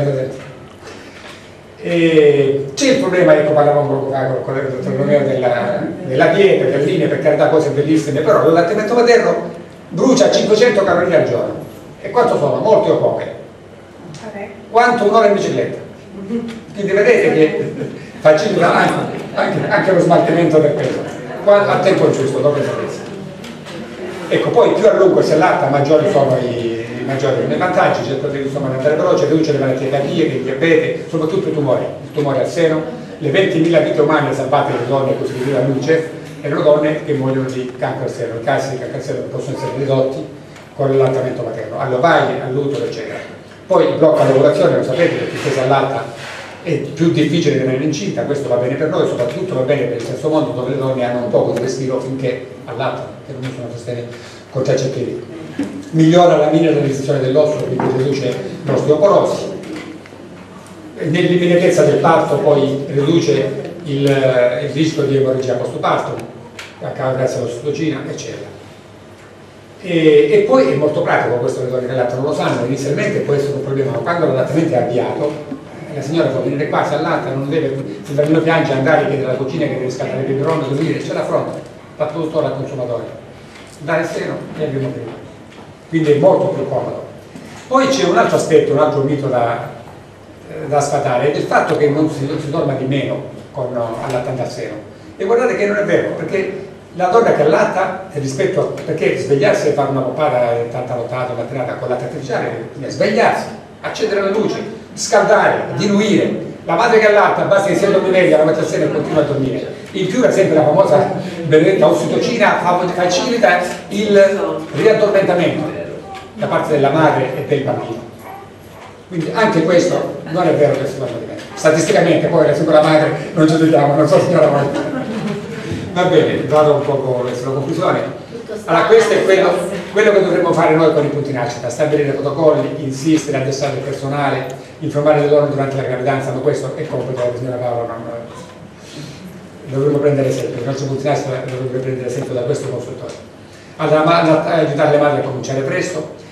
c'è il problema, ecco, parlavamo con il dottor Romeo della, della dieta, delle linee, per carità, cose bellissime, però l'allattamento materno brucia cinquecento calorie al giorno. E quanto sono? Molte o poche? Quanto un'ora in bicicletta? Quindi vedete che facilita anche, anche, anche lo smaltimento del peso a tempo giusto, dopo il peso. Ecco, poi più a lungo si allatta, maggiori sono i, i maggiori i vantaggi, cerco di andare veloce, riduce le malattie cardiache, il diabete, soprattutto i tumori, il tumore al seno. Le ventimila vite umane salvate dalle donne cosiddette a luce erano donne che muoiono di cancro al seno. I casi di cancro al seno possono essere ridotti con l'allattamento materno, all'ovaie, all'utero, eccetera. Poi blocca l'ovulazione, lo sapete, perché se si allatta è più difficile tenere incinta, questo va bene per noi, soprattutto va bene per il terzo mondo, dove le donne hanno un poco di respiro finché allattano, che non usano sistemi contraccettivi. Migliora la mineralizzazione dell'osso, quindi riduce l'osteoporosi. Nell'immediatezza del parto poi riduce il, il rischio di emorragia post-partum, grazie all'ossitocina, eccetera. E, e poi è molto pratico, questo le donne che allattano lo sanno, inizialmente può essere un problema, ma quando l'allattamento è avviato, la signora può venire qua, si allatta, non deve, se il bambino piange, andare, chiedere alla cucina che deve scattare il biberon, dormire, ce l'affronta, fa tutto al consumatore, dare il seno e abbiamo prima. Quindi è molto più comodo. Poi c'è un altro aspetto, un altro mito da, da sfatare, è il fatto che non si, non si dorma di meno con allattando al seno. E guardate che non è vero, perché la donna che allatta, rispetto a, perché svegliarsi e fare una poppata tanta lottata, mattinata con latte artificiale, è svegliarsi, accendere la luce, scaldare, diluire. La madre che allatta basta che sia dormiveglia, la mette a seno e continua a dormire. In più, ad esempio, la famosa benedetta ossitocina facilita il riaddormentamento da parte della madre e del bambino. Quindi anche questo non è vero che si dorme di meno. Statisticamente, poi la singola madre non ci vediamo, non so signora voi. Va bene, vado un po' verso la conclusione. Allora, questo è quello, quello che dovremmo fare noi con i punti nascita, stabilire protocolli, insistere, addestrare il personale, informare le donne durante la gravidanza, ma questo è compito della signora Paola, non dovremmo prendere esempio, il nostro punti nascita dovrebbe prendere esempio da questo consultore. Allora, aiutare le madri a cominciare presto,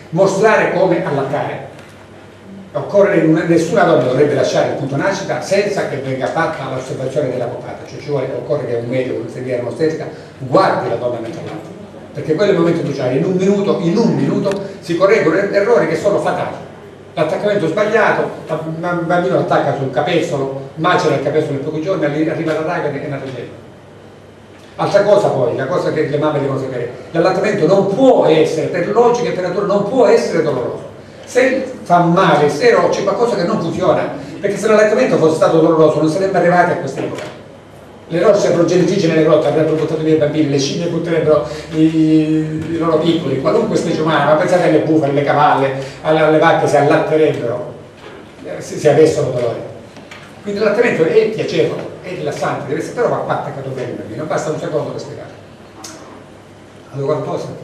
mostrare come allattare. Occorre, nessuna donna dovrebbe lasciare il punto nascita senza che venga fatta l'osservazione della coppata, cioè ci vuole, occorre che un medico, un'infermiera, un'ostetrica guardi la donna mentre allatta, perché quello è il momento cruciale. In un minuto, in un minuto si correggono errori che sono fatali. L'attaccamento sbagliato, il bambino attacca sul capezzolo, macera il capezzolo in pochi giorni, arriva la raga e è una tragedia. Altra cosa poi, la cosa che le mamme devono sapere, l'allattamento non può essere, per logica e per natura, non può essere doloroso. Se fa male, se c'è qualcosa che non funziona, perché se l'allattamento fosse stato doloroso non saremmo arrivati a questa epoca. Le nostre progenitrici nelle grotte avrebbero buttato via i bambini, le scimmie butterebbero i, i loro piccoli, qualunque specie umana, ma pensate alle bufale, alle cavalle, alle, alle vacche si allatterebbero se, se avessero dolore. Quindi l'allattamento è piacevole, è rilassante, deve essere, però va attaccato bene il bambino, basta un secondo per spiegare. Allora qualcosa?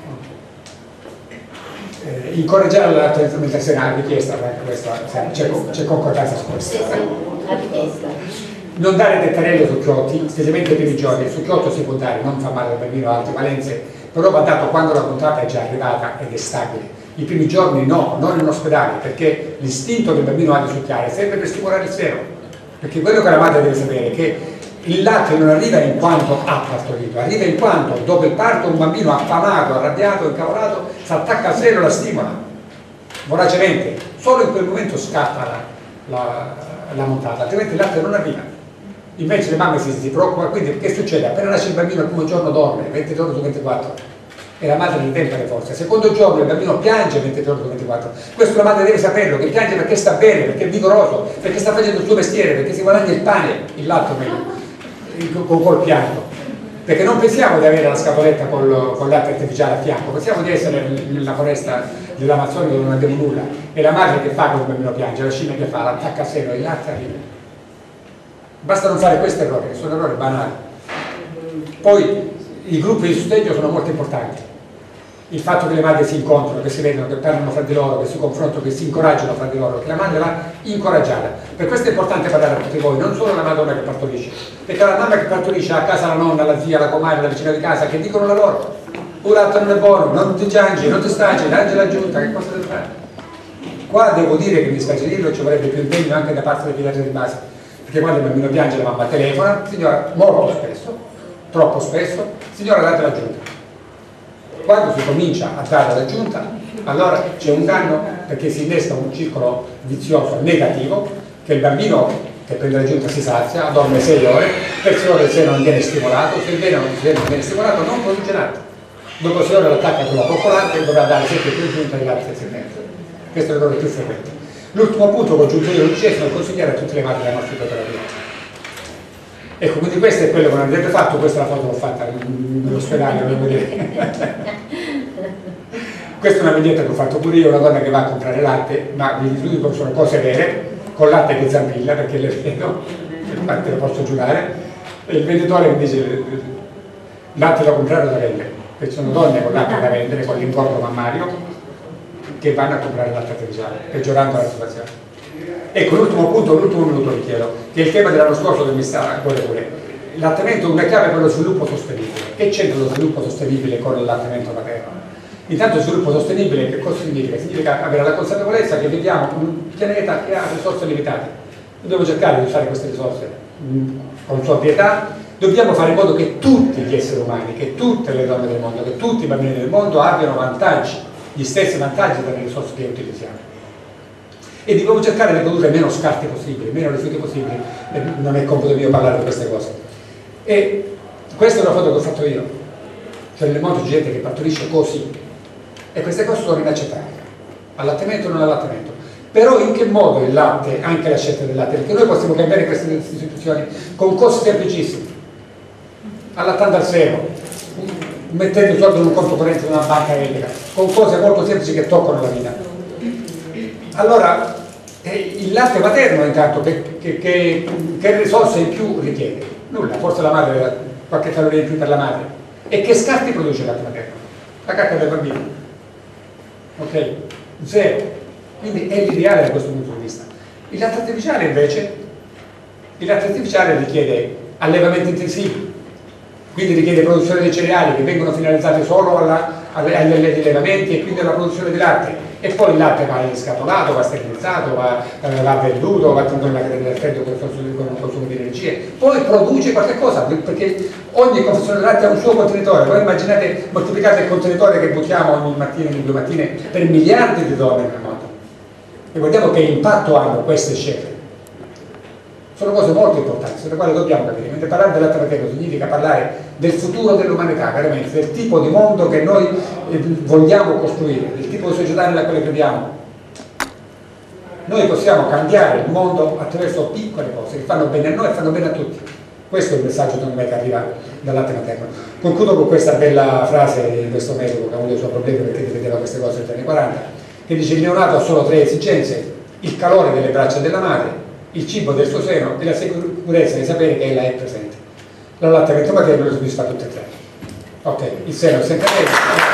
Eh, incoraggiare l'allattamento a richiesta, c'è concordanza su questo. Sì, sì, a richiesta. Non dare tettarello su chiotti, specialmente i primi giorni. Su chiotto si può dare, non fa male al bambino, altre valenze, però va dato quando la puntata è già arrivata ed è stabile. I primi giorni no, non in ospedale, perché l'istinto che il bambino ha di succhiare è sempre per stimolare il seno, perché quello che la madre deve sapere è che il latte non arriva in quanto ha partorito, arriva in quanto dopo il parto un bambino affamato, arrabbiato, incavolato, si attacca al seno e la stimola voracemente, solo in quel momento scatta la, la, la montata, altrimenti il latte non arriva. Invece le mamme si, si preoccupano, quindi che succede? Appena nasce il bambino il primo giorno dorme, venti giorni su ventiquattro, e la madre gli tempera le forze. Il secondo giorno il bambino piange venti giorni su ventiquattro. Questo la madre deve saperlo, che piange perché sta bene, perché è vigoroso, perché sta facendo il suo mestiere, perché si guadagna il pane, il latte meglio, col, col pianto. Perché non pensiamo di avere la scatoletta col, col latte artificiale a fianco, pensiamo di essere nella foresta dell'Amazzonia dove non abbiamo nulla. E la madre che fa quando il bambino piange, la scimmia che fa, l'attacca a seno e il latte arriva. Basta non fare questi errori, che sono errori banali. Poi i gruppi di sostegno sono molto importanti. Il fatto che le madri si incontrano, che si vedono, che parlano fra di loro, che si confrontano, che si incoraggiano fra di loro, che la madre va incoraggiata. Per questo è importante parlare a tutti voi, non solo la madonna che partorisce, perché la mamma che partorisce ha a casa la nonna, la zia, la comare, la vicina di casa, che dicono la loro: un latte non è buono, non ti piangi, non ti staci, dagli la giunta, che cosa deve fare? Qua devo dire che mi spiace dirlo, ci vorrebbe più impegno anche da parte del villaggio di base. Perché quando il bambino piange la mamma telefona, signora, molto spesso, troppo spesso, signora date la giunta. Quando si comincia a dare la giunta, allora c'è un danno, perché si innesca un circolo vizioso negativo, che il bambino che prende la giunta si sazia, dorme sei ore, per sei ore il seno non viene stimolato, se il seno non viene stimolato non produce latte. Dopo sei ore l'attacca sulla popolante e dovrà dare sempre più giunta di latte e sentenza. Questo è l'errore più frequente. L'ultimo punto congiuntivo dell'undicesimo è consigliare a tutte le madri la masturbaterapia. Ecco, quindi questo è quello che non andrebbe fatto, questa è la foto che l'ho fatta nell'ospedale, volevo dire. Questa è una vignetta che ho fatto pure io, una donna che va a comprare latte, ma vi dico sono cose vere, con latte che zampilla, perché le vedo, infatti lo posso giurare, e il venditore mi dice latte da comprare o da vendere, perché ci sono donne con latte da vendere, con l'ingorgo mammario, che vanno a comprare latte artificiale, peggiorando la situazione. Ecco, l'ultimo punto, l'ultimo minuto vi chiedo, che è il tema dell'anno scorso che mi sta a cuore pure. L'allattamento è una chiave per lo sviluppo sostenibile. Che c'entra lo sviluppo sostenibile con l'allattamento materno? Intanto il sviluppo sostenibile che cosa significa? Significa avere la consapevolezza che viviamo in un pianeta che ha risorse limitate. Dobbiamo cercare di usare queste risorse con sobrietà, dobbiamo fare in modo che tutti gli esseri umani, che tutte le donne del mondo, che tutti i bambini del mondo abbiano vantaggi, gli stessi vantaggi dalle risorse che utilizziamo. E dobbiamo cercare di produrre meno scarti possibili, meno rifiuti possibili, non è compito mio parlare di queste cose. E questa è una foto che ho fatto io, cioè nel mondo c'è gente che partorisce così, e queste cose sono inaccettabili, allattamento o non allattamento. Però in che modo il latte, anche la scelta del latte, perché noi possiamo cambiare queste istituzioni con cose semplicissime, allattando al seno, mettendo i soldi in un conto corrente di una banca etica, con cose molto semplici che toccano la vita. Allora, eh, il latte materno intanto che, che, che, che risorse in più richiede? Nulla, forse la madre, qualche caloria in più per la madre. E che scarti produce il latte materno? La cacca del bambino. Ok? Zero. Quindi è l'ideale da questo punto di vista. Il latte artificiale invece, il latte artificiale richiede allevamenti intensivi, quindi richiede produzione di cereali che vengono finalizzati solo alla, agli allevamenti e quindi alla produzione di latte, e poi il latte va scatolato, va sterilizzato, va, eh, va venduto, va tenuto nella catena del freddo con il consumo, con il consumo di energie, poi produce qualche cosa, perché ogni confezione di latte ha un suo contenitore. Voi immaginate, moltiplicate il contenitore che buttiamo ogni mattina, ogni due mattine, per miliardi di donne nel mondo. Ricordiamo che impatto hanno queste scelte. Sono cose molto importanti, sulle quali dobbiamo capire. Mentre parlare del latte materno significa parlare del futuro dell'umanità, veramente, del tipo di mondo che noi eh, vogliamo costruire, del tipo di società nella quale crediamo. Noi possiamo cambiare il mondo attraverso piccole cose che fanno bene a noi e fanno bene a tutti. Questo è il messaggio, secondo me, che arriva dal latte materno. Concludo con questa bella frase di questo medico che ha avuto i suoi problemi perché vedeva queste cose negli anni quaranta, che dice: il neonato ha solo tre esigenze: il calore delle braccia della madre, il cibo del suo seno e la sicurezza di sapere che ella è presente. L'allattamento materno lo soddisfa tutte e tre. Ok, il seno senza bene.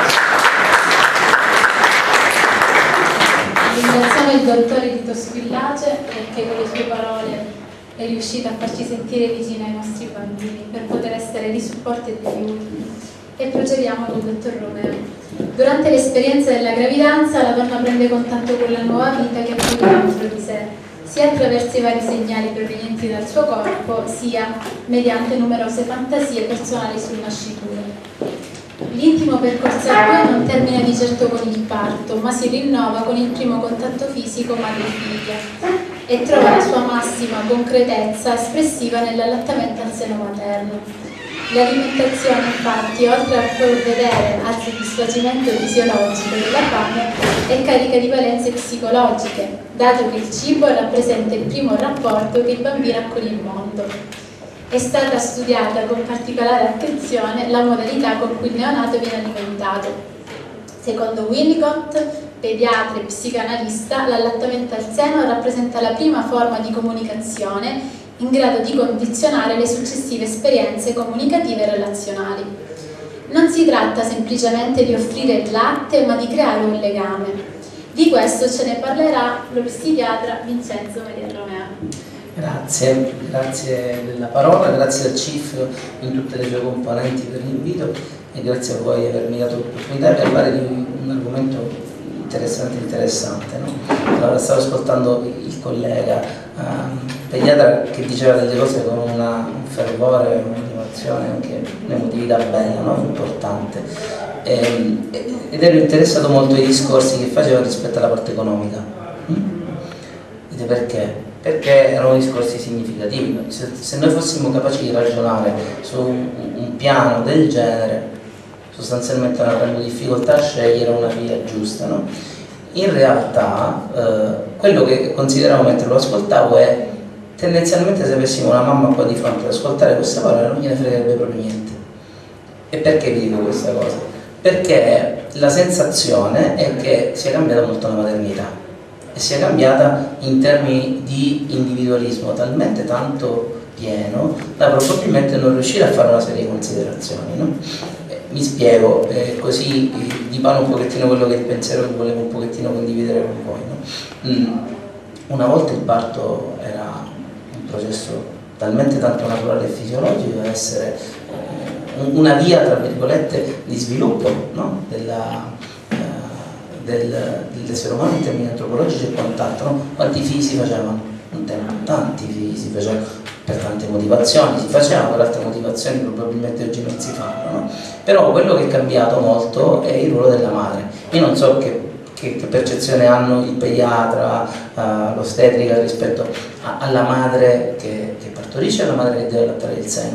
Ringraziamo il dottore Tito Squillace perché con le sue parole è riuscito a farci sentire vicini ai nostri bambini per poter essere di supporto e di aiuto. E procediamo con il dottor Romeo. Durante l'esperienza della gravidanza la donna prende contatto con la nuova vita che accoglie dentro di sé, sia attraverso i vari segnali provenienti dal suo corpo, sia mediante numerose fantasie personali sul nascituro. L'intimo percorso a due non termina di certo con il parto, ma si rinnova con il primo contatto fisico madre-figlia e trova la sua massima concretezza espressiva nell'allattamento al seno materno. L'alimentazione, infatti, oltre a provvedere al soddisfacimento fisiologico della fame, è carica di valenze psicologiche, dato che il cibo rappresenta il primo rapporto che il bambino ha con il mondo. È stata studiata con particolare attenzione la modalità con cui il neonato viene alimentato. Secondo Winnicott, pediatra e psicanalista, l'allattamento al seno rappresenta la prima forma di comunicazione in grado di condizionare le successive esperienze comunicative e relazionali. Non si tratta semplicemente di offrire il latte, ma di creare un legame. Di questo ce ne parlerà lo psichiatra Vincenzo Maria Romeo. Grazie, grazie della parola, grazie al C I F in tutte le sue componenti per l'invito e grazie a voi di avermi dato l'opportunità di parlare di un argomento interessante interessante. No? Allora, stavo ascoltando il collega um, pediatra che diceva delle cose con una, un fervore, un'animazione, anche un'emotività bella, no? Importante. E, ed ero interessato molto ai discorsi che faceva rispetto alla parte economica. Mm? Dite perché? Perché erano discorsi significativi. Se, se noi fossimo capaci di ragionare su un, un piano del genere, sostanzialmente non avremmo difficoltà a scegliere una via giusta, no? In realtà eh, quello che consideravo mentre lo ascoltavo è tendenzialmente se avessimo una mamma qua di fronte ad ascoltare queste parole non gliene fregherebbe proprio niente. E perché vi dico questa cosa? Perché la sensazione è che sia cambiata molto la maternità e sia cambiata in termini di individualismo talmente tanto pieno da probabilmente non riuscire a fare una serie di considerazioni, no? eh, mi spiego, eh, così eh, dipano un pochettino quello che è il pensiero che volevo un pochettino condividere con voi, no? mm. Una volta il parto era un processo talmente tanto naturale e fisiologico da essere eh, una via tra virgolette di sviluppo, no? della Del, dell'essere umano in termini antropologici e quant'altro, no? Quanti figli si facevano? Un tempo, tanti figli si facevano per tante motivazioni, si facevano per altre motivazioni probabilmente oggi non si fanno, no? Però quello che è cambiato molto è il ruolo della madre. Io non so che, che, che percezione hanno il pediatra, uh, l'ostetrica rispetto a, alla madre che, che partorisce e alla madre che deve allattare il seno.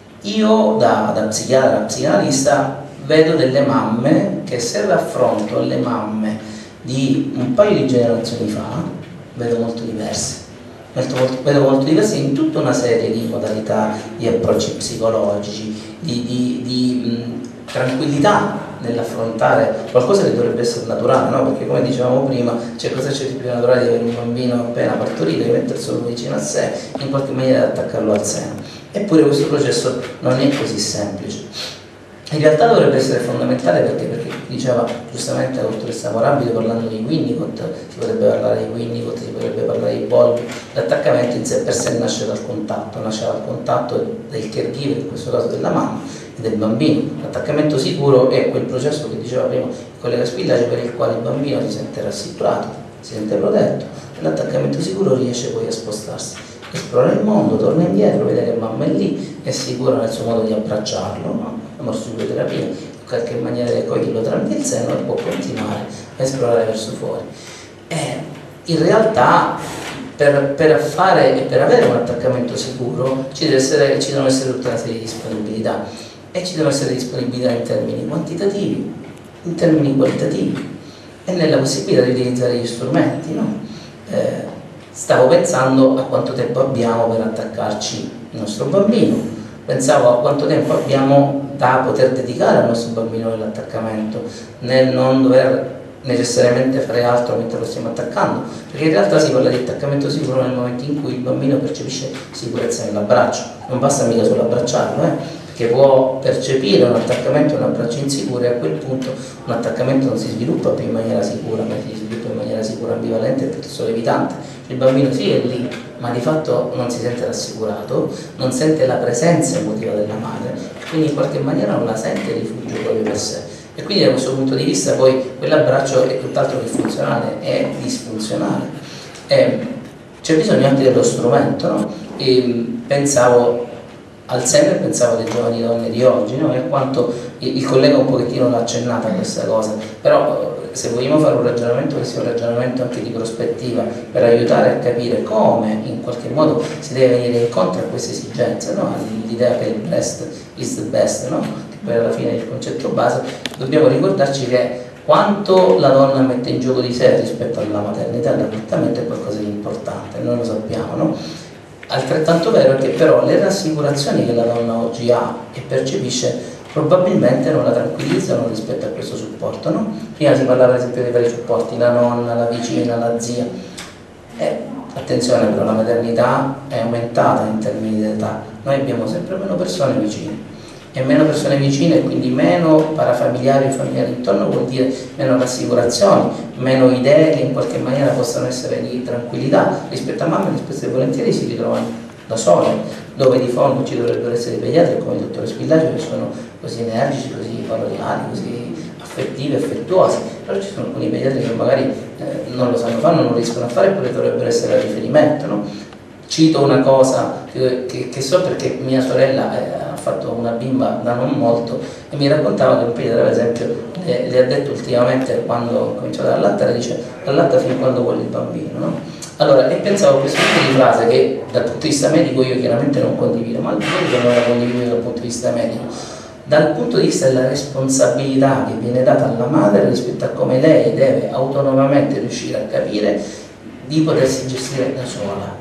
Io da, da psichiatra, psicanalista vedo delle mamme che, se raffronto le mamme di un paio di generazioni fa, vedo molto diverse. Vedo molto, vedo molto diverse in tutta una serie di modalità, di approcci psicologici, di, di, di mh, tranquillità nell'affrontare qualcosa che dovrebbe essere naturale, no? Perché come dicevamo prima, c'è cosa c'è di più naturale di avere un bambino appena partorito e metterselo vicino a sé in qualche maniera da attaccarlo al seno. Eppure questo processo non è così semplice. In realtà dovrebbe essere fondamentale perché, perché diceva giustamente la dottoressa Morabito parlando di Winnicott, si potrebbe parlare di Winnicott, si potrebbe parlare di Bowlby. L'attaccamento in sé per sé nasce dal contatto, nasce dal contatto del caregiver, in questo caso della mamma, del bambino. L'attaccamento sicuro è quel processo che diceva prima il collega Squillace, per il quale il bambino si sente rassicurato, si sente protetto, e l'attaccamento sicuro riesce poi a spostarsi, esplora il mondo, torna indietro, vede che mamma è lì, è sicura nel suo modo di abbracciarlo, no? La morsoterapia, in qualche maniera di accoglierlo tramite il seno, e può continuare a esplorare verso fuori. E in realtà per, per fare e per avere un attaccamento sicuro ci, deve essere, ci devono essere tutta una serie di disponibilità, e ci devono essere disponibilità in termini quantitativi, in termini qualitativi, e nella possibilità di utilizzare gli strumenti, no? eh, stavo pensando a quanto tempo abbiamo per attaccarci il nostro bambino, pensavo a quanto tempo abbiamo da poter dedicare al nostro bambino nell'attaccamento, nel non dover necessariamente fare altro mentre lo stiamo attaccando, perché in realtà si parla di attaccamento sicuro nel momento in cui il bambino percepisce sicurezza nell'abbraccio. Non basta mica solo abbracciarlo, eh? Che può percepire un attaccamento e un abbraccio insicuro, e a quel punto un attaccamento non si sviluppa più in maniera sicura, ma si sviluppa in maniera sicura ambivalente e piuttosto levitante. Il bambino sì è lì, ma di fatto non si sente rassicurato, non sente la presenza emotiva della madre, quindi in qualche maniera non la sente rifugio proprio per sé. E quindi da questo punto di vista poi quell'abbraccio è tutt'altro che funzionale, è disfunzionale. C'è bisogno anche dello strumento, no? E pensavo al seno e pensavo alle giovani donne di oggi, no? E quanto il collega un pochettino l'ha accennata questa cosa, però se vogliamo fare un ragionamento che sia un ragionamento anche di prospettiva, per aiutare a capire come in qualche modo si deve venire incontro a queste esigenze, no? L'idea che il best is the best, no? Che poi alla fine è il concetto base, dobbiamo ricordarci che quanto la donna mette in gioco di sé rispetto alla maternità e all'allattamento è qualcosa di importante, noi lo sappiamo, no? Altrettanto vero è che però le rassicurazioni che la donna oggi ha e percepisce probabilmente non la tranquillizzano rispetto a questo supporto, no? Prima si parlava ad esempio dei vari supporti, la nonna, la vicina, la zia. Eh, attenzione però, la maternità è aumentata in termini di età, noi abbiamo sempre meno persone vicine, e meno persone vicine e quindi meno parafamiliari o familiari intorno vuol dire meno rassicurazioni, meno idee che in qualche maniera possano essere di tranquillità rispetto a mamme che spesso e volentieri si ritrovano da sole, dove di fondo ci dovrebbero essere i pediatri come il dottore Squillace, che sono così energici, così valoriali, così affettivi, affettuosi, però ci sono alcuni pediatri che magari eh, non lo sanno fare, non lo riescono a fare, eppure dovrebbero essere a riferimento, no? Cito una cosa che, che, che so perché mia sorella eh, ha fatto una bimba da non molto e mi raccontava che un pediatra, per esempio, le, le ha detto ultimamente, quando ha cominciato a allattare, dice allatta fin quando vuole il bambino, no? Allora, e pensavo a questo tipo di frase che dal punto di vista medico io chiaramente non condivido, ma al medico non la condivido dal punto di vista medico, dal punto di vista della responsabilità che viene data alla madre rispetto a come lei deve autonomamente riuscire a capire di potersi gestire da sola.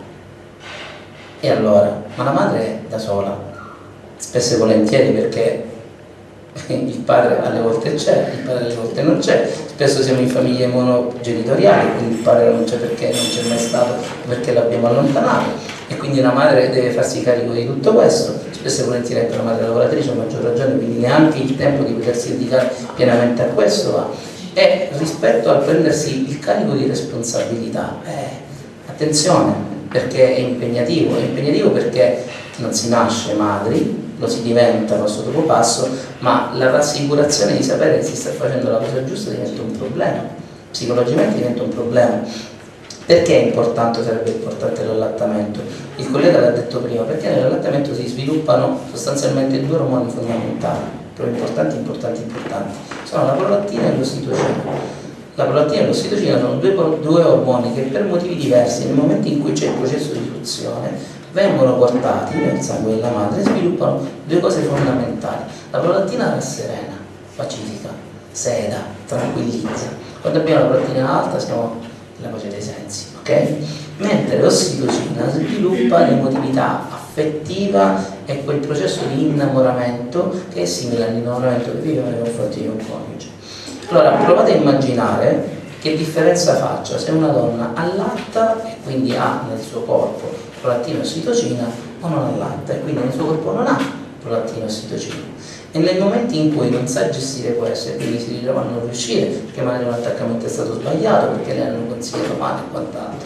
E allora, ma la madre è da sola, spesso e volentieri perché il padre alle volte c'è, il padre alle volte non c'è, spesso siamo in famiglie monogenitoriali, quindi il padre non c'è perché non c'è mai stato, perché l'abbiamo allontanato, e quindi la madre deve farsi carico di tutto questo, spesso e volentieri anche la madre lavoratrice, a maggior ragione, quindi neanche il tempo di potersi dedicare pienamente a questo ha. E rispetto al prendersi il carico di responsabilità, eh, attenzione, perché è impegnativo, è impegnativo perché non si nasce madri, lo si diventa passo dopo passo, ma la rassicurazione di sapere che si sta facendo la cosa giusta diventa un problema, psicologicamente diventa un problema. Perché è importante, sarebbe importante l'allattamento? Il collega l'ha detto prima, perché nell'allattamento si sviluppano sostanzialmente due ormoni fondamentali, proprio importanti, importanti, importanti, sono la prolattina e l'ossitocina. La prolattina e l'ossitocina sono due, due ormoni che per motivi diversi, nel momento in cui c'è il processo di suzione, vengono portati nel sangue della madre e sviluppano due cose fondamentali. La prolattina rasserena, pacifica, seda, tranquillizza. Quando abbiamo la prolattina alta siamo nella pace dei sensi, ok? Mentre l'ossitocina sviluppa l'emotività affettiva e quel processo di innamoramento che è simile all'innamoramento che vive nei confronti di un coniuge. Allora provate a immaginare che differenza faccia se una donna allatta e quindi ha nel suo corpo prolattina e ossitocina, o non allatta e quindi nel suo corpo non ha prolattina e ossitocina. E nei momenti in cui non sa gestire questo e quindi si ritrova a non riuscire, perché magari un attaccamento è stato sbagliato, perché le hanno consigliato male e quant'altro,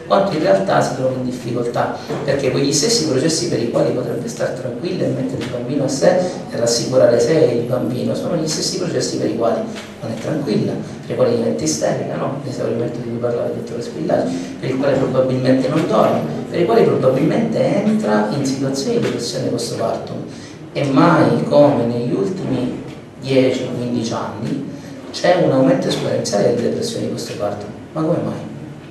quanto in realtà si trova in difficoltà, perché quegli stessi processi per i quali potrebbe stare tranquilla e mettere il bambino a sé e rassicurare sé e il bambino sono gli stessi processi per i quali non è tranquilla, per i quali diventa isterica, no? L'esaurimento di cui parlava il dottore Spillacci, per il quale probabilmente non dorme, per i quali probabilmente entra in situazioni di depressione postpartum. E mai come negli ultimi dieci quindici anni c'è un aumento esponenziale delle depressioni postpartum. Ma come mai?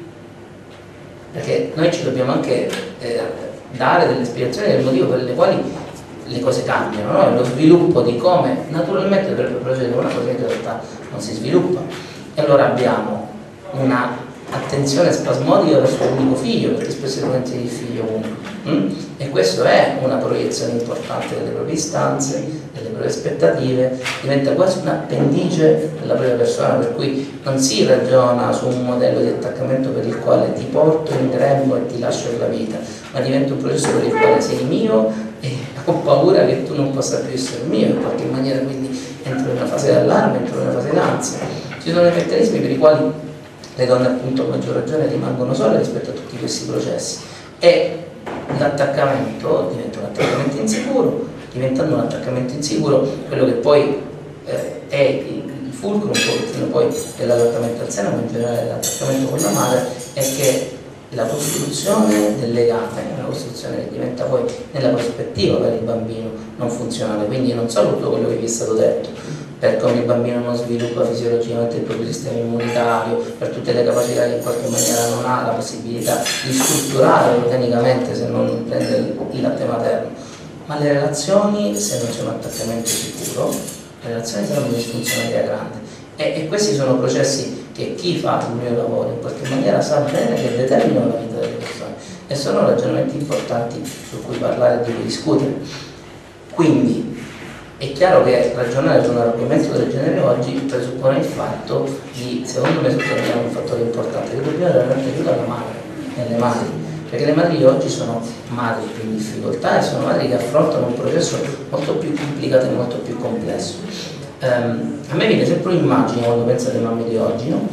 Perché noi ci dobbiamo anche eh, dare delle spiegazioni del motivo per le quali le cose cambiano, no? Lo sviluppo di come naturalmente dovrebbe procedere una cosa che in realtà non si sviluppa. E allora abbiamo una attenzione spasmodica verso l'unico figlio, perché spesso non è il figlio unico, mm? E questo è una proiezione importante delle proprie istanze, delle proprie aspettative, diventa quasi un appendice della propria persona, per cui non si ragiona su un modello di attaccamento per il quale ti porto in grembo e ti lascio per la vita, ma diventa un processo per il quale sei mio e ho paura che tu non possa più essere mio, in qualche maniera, quindi entro in una fase d'allarme, entro in una fase d'ansia. Ci sono dei meccanismi per i quali le donne appunto a maggior ragione rimangono sole rispetto a tutti questi processi e l'attaccamento diventa un attaccamento insicuro, diventando un attaccamento insicuro quello che poi eh, è il fulcro un pochettino poi dell'allattamento al seno, ma in generale dell'attaccamento con la madre, è che la costruzione del legame è una costruzione che diventa poi nella prospettiva per il bambino non funzionale, quindi non solo tutto quello che vi è stato detto, per come il bambino non sviluppa fisiologicamente il proprio sistema immunitario, per tutte le capacità che in qualche maniera non ha la possibilità di strutturare organicamente se non prende il latte materno, ma le relazioni, se non c'è un attaccamento sicuro, le relazioni saranno una disfunzionalità grande e, e questi sono processi che chi fa il mio lavoro in qualche maniera sa bene che determinano la vita delle persone e sono ragionamenti importanti su cui parlare e di cui discutere. Quindi è chiaro che ragionare su un argomento del genere oggi presuppone il fatto di, secondo me, sottolineare un fattore importante, che dobbiamo dare veramente aiuto alla madre, nelle madri, perché le madri di oggi sono madri più in difficoltà e sono madri che affrontano un processo molto più complicato e molto più complesso. Um, a me viene sempre un'immagine quando penso alle mamme di oggi, no?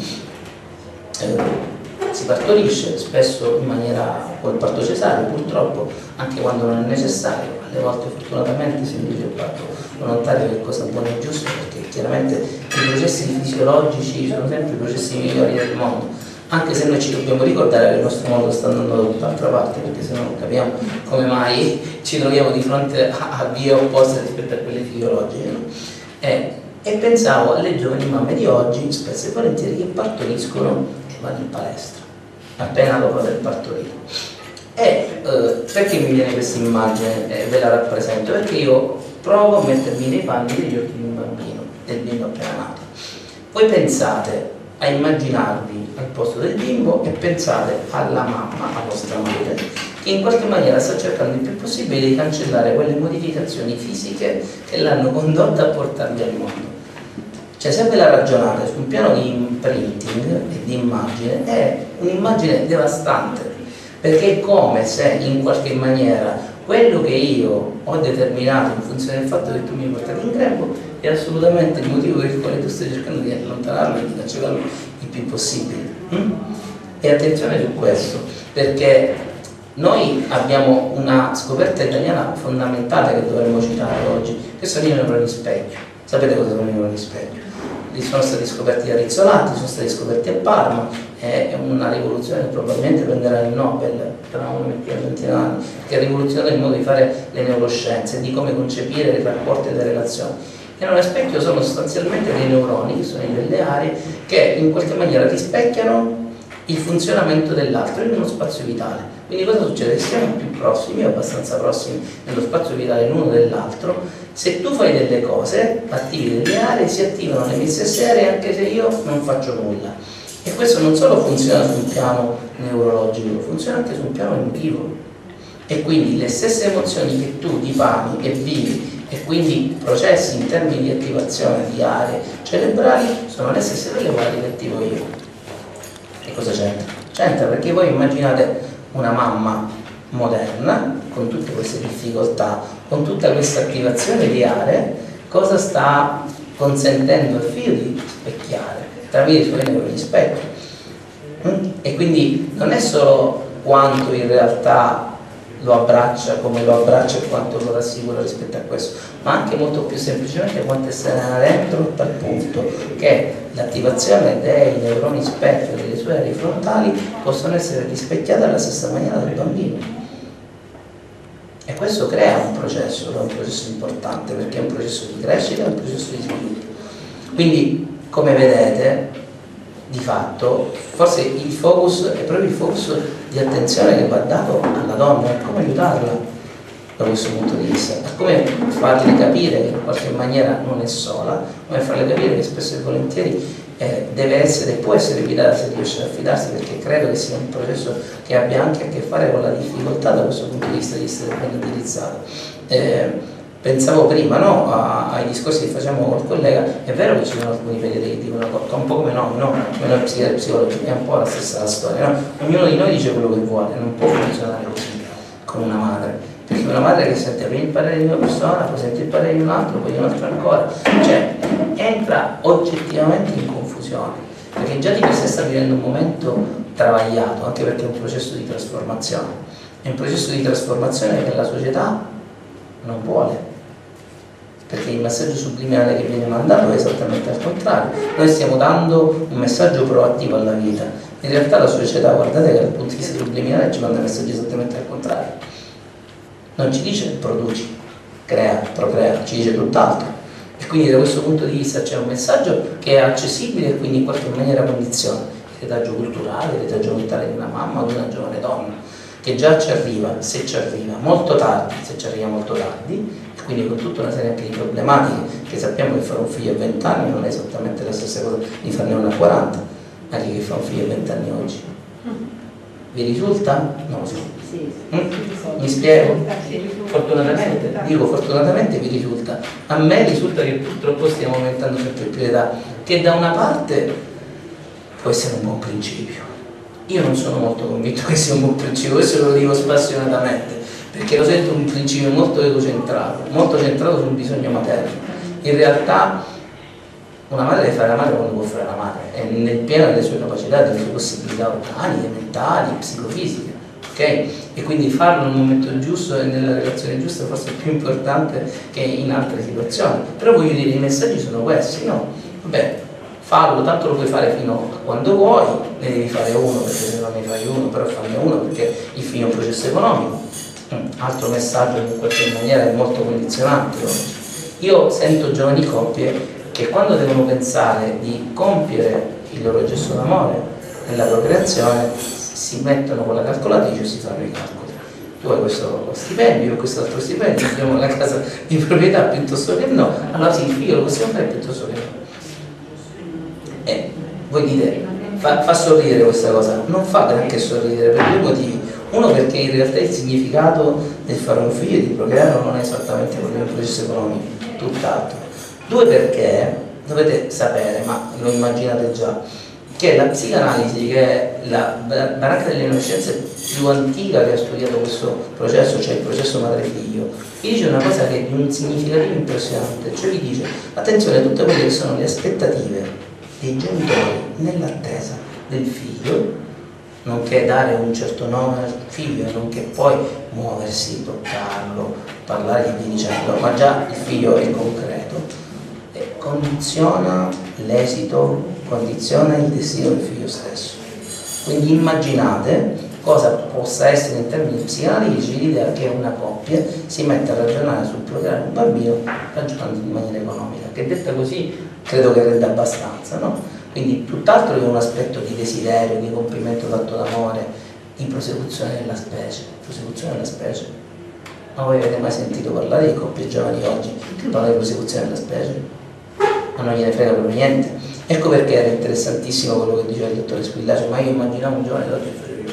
Eh, si partorisce spesso in maniera col parto cesareo, purtroppo anche quando non è necessario, alle volte fortunatamente si induce il parto volontario, che è cosa buona e giusta, perché chiaramente i processi fisiologici sono sempre i processi migliori del mondo, anche se noi ci dobbiamo ricordare che il nostro mondo sta andando da tutt'altra parte, perché se no non capiamo come mai ci troviamo di fronte a, a vie opposte rispetto a quelle fisiologiche, no? e, e pensavo alle giovani mamme di oggi, spesso e volentieri, che partoriscono e vanno in palestra appena dopo aver partorito. E eh, perché mi viene questa immagine e eh, ve la rappresento? Perché io provo a mettermi nei panni degli occhi di un bambino, del bimbo appena nato. Voi pensate a immaginarvi al posto del bimbo e pensate alla mamma, a vostra madre, che in qualche maniera sta cercando il più possibile di cancellare quelle modificazioni fisiche che l'hanno condotta a portarvi al mondo. Cioè, se ve la ragionate su un piano di imprinting e di immagine, è un'immagine devastante, perché è come se in qualche maniera quello che io ho determinato in funzione del fatto che tu mi hai portato in grembo è assolutamente il motivo per il quale tu stai cercando di allontanarlo e di cancellarlo il più possibile. Mm? E attenzione su questo, perché noi abbiamo una scoperta italiana fondamentale che dovremmo citare oggi, che sono i neuroni specchio. Sapete cosa sono i neuroni specchio? Sono stati scoperti da Rizzolatti, sono stati scoperti a Parma, è una rivoluzione che probabilmente prenderà il Nobel tra una ventina d'anni, che ha rivoluzionato il modo di fare le neuroscienze, di come concepire i rapporti e le relazioni. I neuroni specchio sono sostanzialmente dei neuroni, che sono delle aree, che in qualche maniera rispecchiano il funzionamento dell'altro in uno spazio vitale. Quindi cosa succede? Se siamo più prossimi, abbastanza prossimi nello spazio vitale l'uno dell'altro, se tu fai delle cose, attivi delle aree, si attivano le mie stesse aree anche se io non faccio nulla. E questo non solo funziona su un piano neurologico, funziona anche su un piano emotivo. E quindi le stesse emozioni che tu dipani e vivi e quindi processi in termini di attivazione di aree cerebrali sono le stesse delle quali che attivo io. E cosa c'entra? C'entra perché voi immaginate una mamma moderna, con tutte queste difficoltà, con tutta questa attivazione di aree, cosa sta consentendo al figlio di specchiare tramite i suoi neuroni specchio? E quindi non è solo quanto in realtà lo abbraccia, come lo abbraccia e quanto lo rassicura rispetto a questo, ma anche molto più semplicemente quanto è serena dentro, tal punto che l'attivazione dei neuroni spettro delle sue aree frontali possono essere rispecchiate alla stessa maniera del bambino. E questo crea un processo, è un processo importante, perché è un processo di crescita, è un processo di sviluppo. Quindi, come vedete, di fatto, forse il focus è proprio il focus di attenzione che va dato alla donna, e come aiutarla da questo punto di vista, a come farle capire che in qualche maniera non è sola, come farle capire che spesso e volentieri eh, deve essere, può essere guidata se riesce a fidarsi, perché credo che sia un processo che abbia anche a che fare con la difficoltà da questo punto di vista di essere ben utilizzato. Eh, Pensavo prima, no, a, ai discorsi che facciamo col collega, è vero che ci sono alcuni pediatri che dicono, un po' come noi, no? Come noi psichiatri e psicologi, è un po' la stessa la storia, no? Ognuno di noi dice quello che vuole, non può funzionare così con una madre, perché una madre che sente prima il parere di una persona, poi sente il parere di un altro, poi di un altro ancora, cioè entra oggettivamente in confusione, perché già di per sé sta vivendo un momento travagliato, anche perché è un processo di trasformazione, è un processo di trasformazione che la società non vuole, perché il messaggio subliminale che viene mandato è esattamente al contrario. Noi stiamo dando un messaggio proattivo alla vita, in realtà la società, guardate che dal punto di vista subliminale ci manda messaggi esattamente al contrario, non ci dice produci, crea, procrea, ci dice tutt'altro, e quindi da questo punto di vista c'è un messaggio che è accessibile e quindi in qualche maniera condiziona il retaggio culturale, il retaggio mentale di una mamma o di una giovane donna, che già ci arriva, se ci arriva molto tardi, se ci arriva molto tardi, quindi con tutta una serie anche di problematiche, che sappiamo che fare un figlio a venti anni non è esattamente la stessa cosa di farne uno a quaranta, anche che fa un figlio a venti anni oggi. Vi risulta? Non lo so. Sì, sì, Mm? sì. Mi spiego? Sì. Fortunatamente, dico fortunatamente vi risulta. A me risulta che purtroppo stiamo aumentando sempre più l'età, che da una parte può essere un buon principio. Io non sono molto convinto che sia un buon principio, questo lo dico spassionatamente, perché lo sento un principio molto egocentrato, molto centrato sul bisogno materno. In realtà una madre deve fare la madre quando può fare la madre, è nel pieno delle sue capacità, delle sue possibilità organiche, mentali, psicofisiche, ok? E quindi farlo nel momento giusto e nella relazione giusta forse è più importante che in altre situazioni. Però voglio dire, i messaggi sono questi, no? Vabbè, fallo, tanto lo puoi fare fino a quando vuoi, ne devi fare uno, perché se non ne fai uno, però fanne uno perché il figlio è un processo economico. Altro messaggio che in qualche maniera è molto condizionante oggi. Io sento giovani coppie che quando devono pensare di compiere il loro gesto d'amore nella procreazione si mettono con la calcolatrice e si fanno i calcoli. Tu hai questo stipendio, io ho quest'altro stipendio, abbiamo la casa di proprietà piuttosto che no, allora sì, il figlio lo possiamo fare piuttosto che no. E voi dite, fa, fa sorridere questa cosa? Non fa granché sorridere per due motivi. Uno, perché in realtà il significato del fare un figlio e di procreare non è esattamente quello del processo economico, tutt'altro. Due, perché dovete sapere, ma lo immaginate già, che la psicanalisi, che è la branca delle neuroscienze più antica che ha studiato questo processo, cioè il processo madre-figlio, vi dice una cosa che è di un significativo impressionante, cioè vi dice, attenzione a tutte quelle che sono le aspettative dei genitori nell'attesa del figlio, nonché dare un certo nome al figlio, nonché poi muoversi, toccarlo, parlare di dicendo, ma già il figlio è concreto, e condiziona l'esito, condiziona il destino del figlio stesso. Quindi immaginate cosa possa essere in termini psicanalitici l'idea che una coppia si mette a ragionare sul procreare un bambino ragionando in maniera economica, che detta così credo che renda abbastanza, no? Quindi tutt'altro che un aspetto di desiderio, di compimento d'atto d'amore, di prosecuzione della specie. Prosecuzione della specie. Ma voi avete mai sentito parlare di coppie giovani oggi che parlano di prosecuzione della specie? Ma non gliene frega proprio niente. Ecco perché era interessantissimo quello che diceva il dottore Squillace, ma io immaginavo un giovane d'oggi inferiore.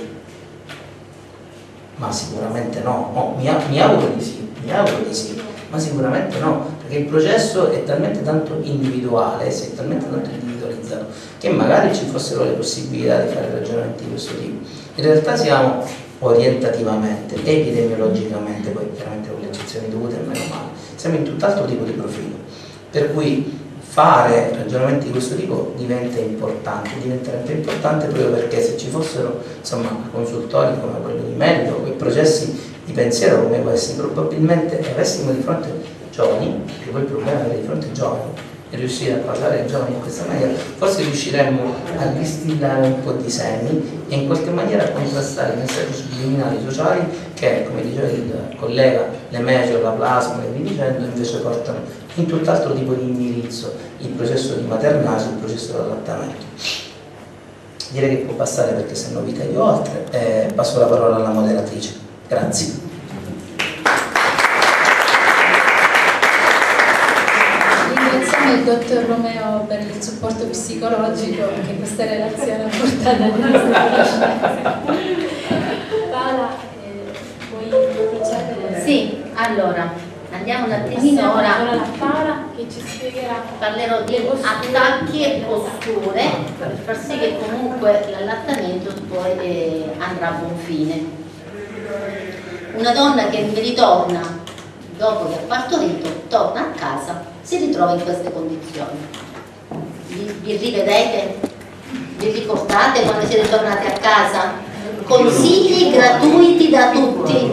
Ma sicuramente no, no mi, mi auguro di sì, mi auguro di sì, ma sicuramente no, perché il processo è talmente tanto individuale, si è talmente tanto individualizzato, che magari ci fossero le possibilità di fare ragionamenti di questo tipo. In realtà siamo orientativamente, epidemiologicamente, poi chiaramente con le eccezioni dovute, meno male, siamo in tutt'altro tipo di profilo, per cui fare ragionamenti di questo tipo diventa importante, diventerebbe importante proprio perché se ci fossero insomma consultori come quello di merito, quei processi di pensiero come questi, probabilmente avessimo di fronte giovani, perché poi il problema è avere di fronte giovani e riuscire a parlare ai giovani in questa maniera, forse riusciremmo a distillare un po' di semi e in qualche maniera a contrastare i messaggi subliminali sociali che, come diceva il collega, le major, la plasma e via dicendo, invece portano in tutt'altro tipo di indirizzo il processo di maternaggio, il processo di allattamento. Direi che può passare perché se no vi taglio oltre e passo la parola alla moderatrice. Grazie. Ringraziamo il dottor Romeo per il supporto psicologico che questa relazione ha portato alle nostre conoscenze. Paola, eh, vuoi procedere? Sì, allora, andiamo un attimino ora. Ora la Paola che ci spiegherà. Parlerò di attacchi e posture per far sì che comunque l'allattamento poi eh, andrà a buon fine. Una donna che ritorna dopo che ha partorito, torna a casa, si ritrova in queste condizioni. Vi, vi rivedete? Vi ricordate quando siete tornati a casa? Consigli gratuiti da tutti,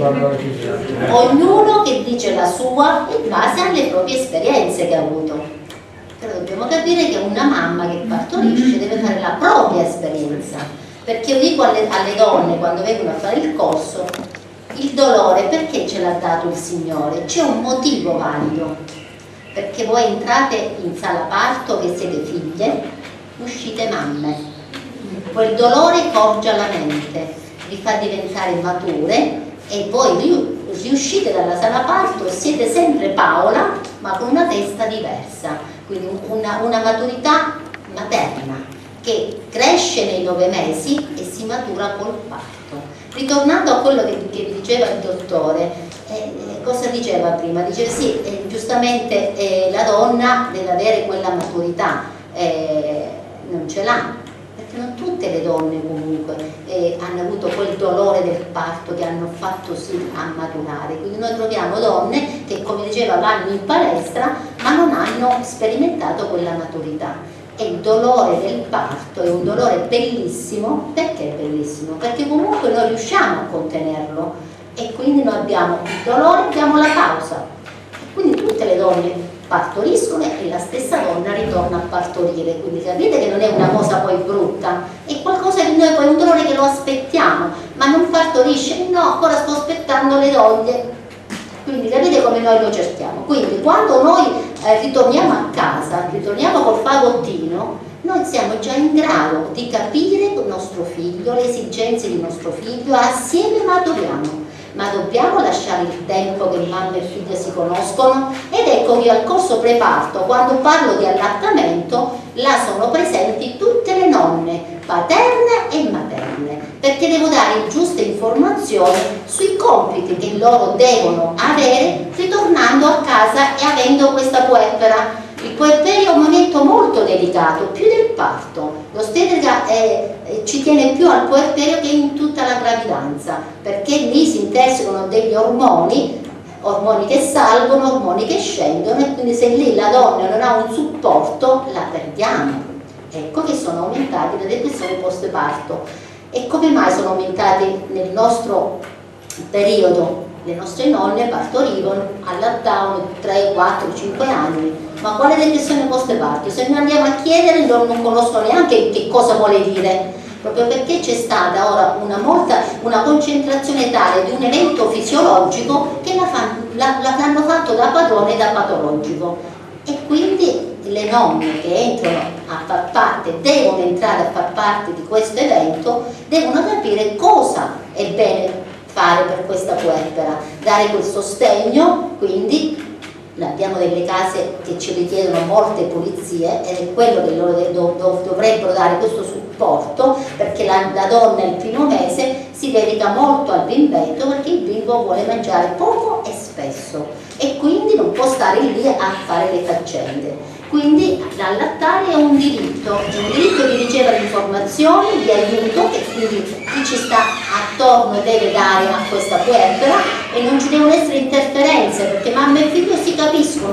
ognuno che dice la sua in base alle proprie esperienze che ha avuto. Però dobbiamo capire che una mamma che partorisce deve fare la propria esperienza, perché io dico alle, alle donne quando vengono a fare il corso, il dolore perché ce l'ha dato il Signore? C'è un motivo valido, perché voi entrate in sala parto che siete figlie, uscite mamme, quel dolore forgia la mente, vi fa diventare mature e voi riuscite dalla sala parto e siete sempre Paola ma con una testa diversa, quindi una, una maturità materna che cresce nei nove mesi e si matura col parto. Ritornando a quello che, che vi diceva il dottore, eh, cosa diceva prima? Diceva sì, eh, giustamente eh, la donna deve avere quella maturità, eh, non ce l'ha, perché non tutte le donne comunque eh, hanno avuto quel dolore del parto che hanno fatto sì a maturare, quindi noi troviamo donne che, come diceva, vanno in palestra ma non hanno sperimentato quella maturità. E il dolore del parto è un dolore bellissimo. Perché è bellissimo? Perché comunque noi riusciamo a contenerlo e quindi noi abbiamo il dolore, abbiamo la pausa. Quindi tutte le donne partoriscono e la stessa donna ritorna a partorire, quindi capite che non è una cosa poi brutta, è qualcosa che noi poi è un dolore che lo aspettiamo, ma non partorisce, no, ancora sto aspettando le doglie. Quindi capite come noi lo cerchiamo. Quindi quando noi eh, ritorniamo a casa, ritorniamo col fagottino, noi siamo già in grado di capire il nostro figlio, le esigenze del nostro figlio, assieme maturiamo. Ma dobbiamo lasciare il tempo che mamma e figlia si conoscono, ed ecco che al corso preparto, quando parlo di allattamento, là sono presenti tutte le nonne, paterne e materne, perché devo dare giuste informazioni sui compiti che loro devono avere ritornando a casa e avendo questa puerpera. Il puerperio è un momento molto delicato, più del parto. L'ostetrica eh, eh, ci tiene più al puerperio che in tutta la gravidanza, perché lì si intersecano degli ormoni, ormoni che salgono, ormoni che scendono, e quindi se lì la donna non ha un supporto la perdiamo. Ecco che sono aumentati le depressioni post-parto. E come mai sono aumentati nel nostro periodo? Le nostre nonne partorivano, allattavano tre, quattro, cinque anni, ma quale depressione post-parto? Se noi andiamo a chiedere loro non conoscono neanche che cosa vuole dire, proprio perché c'è stata ora una, molta, una concentrazione tale di un evento fisiologico che l'hanno la, la, fatto da padrone e da patologico, e quindi le nonne che entrano a far parte, devono entrare a far parte di questo evento, devono capire cosa è bene fare per questa puerpera, dare quel sostegno. Quindi abbiamo delle case che ci richiedono molte pulizie ed è quello che loro dov dov dovrebbero dare, questo supporto, perché la, la donna il primo mese si dedica molto al bimbetto, perché il bimbo vuole mangiare poco e spesso e quindi non può stare lì a fare le faccende. Quindi allattare è un diritto, è un diritto di ricevere informazioni, di aiuto, che quindi chi ci sta attorno deve dare a questa puerpera, e non ci devono essere interferenze, perché mamma e figlio si capiscono,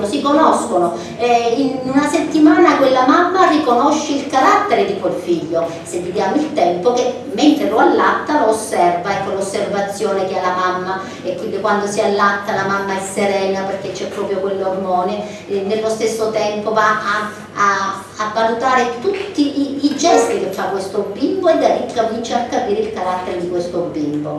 si conoscono, eh, in una settimana quella mamma riconosce il carattere di quel figlio, se gli diamo il tempo che mentre lo allatta lo osserva, ecco l'osservazione che ha la mamma, e quindi quando si allatta la mamma è serena perché c'è proprio quell'ormone, eh, nello stesso tempo va a, a, a valutare tutti i, i gesti che fa questo bimbo e da lì comincia a capire il carattere di questo bimbo.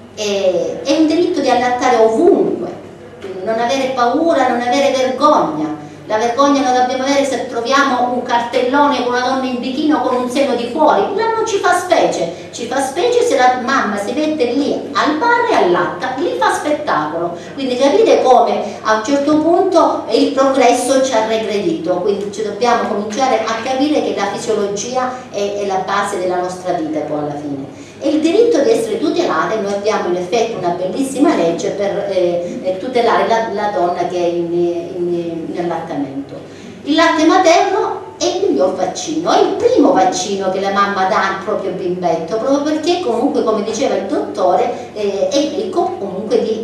E, è un diritto di allattare ovunque, quindi non avere paura, non avere vergogna. La vergogna la dobbiamo avere se troviamo un cartellone con una donna in bikini con un seno di fuori, là non ci fa specie, ci fa specie se la mamma si mette lì al bar e allatta, lì fa spettacolo. Quindi capite come a un certo punto il progresso ci ha regredito, quindi ci dobbiamo cominciare a capire che la fisiologia è, è la base della nostra vita poi alla fine. E il diritto di essere tutelate, noi abbiamo in effetti una bellissima legge per eh, tutelare la, la donna che è in, in, in allattamento. Il latte materno è il miglior vaccino, è il primo vaccino che la mamma dà al proprio bimbetto, proprio perché comunque, come diceva il dottore, eh, è ricco comunque di,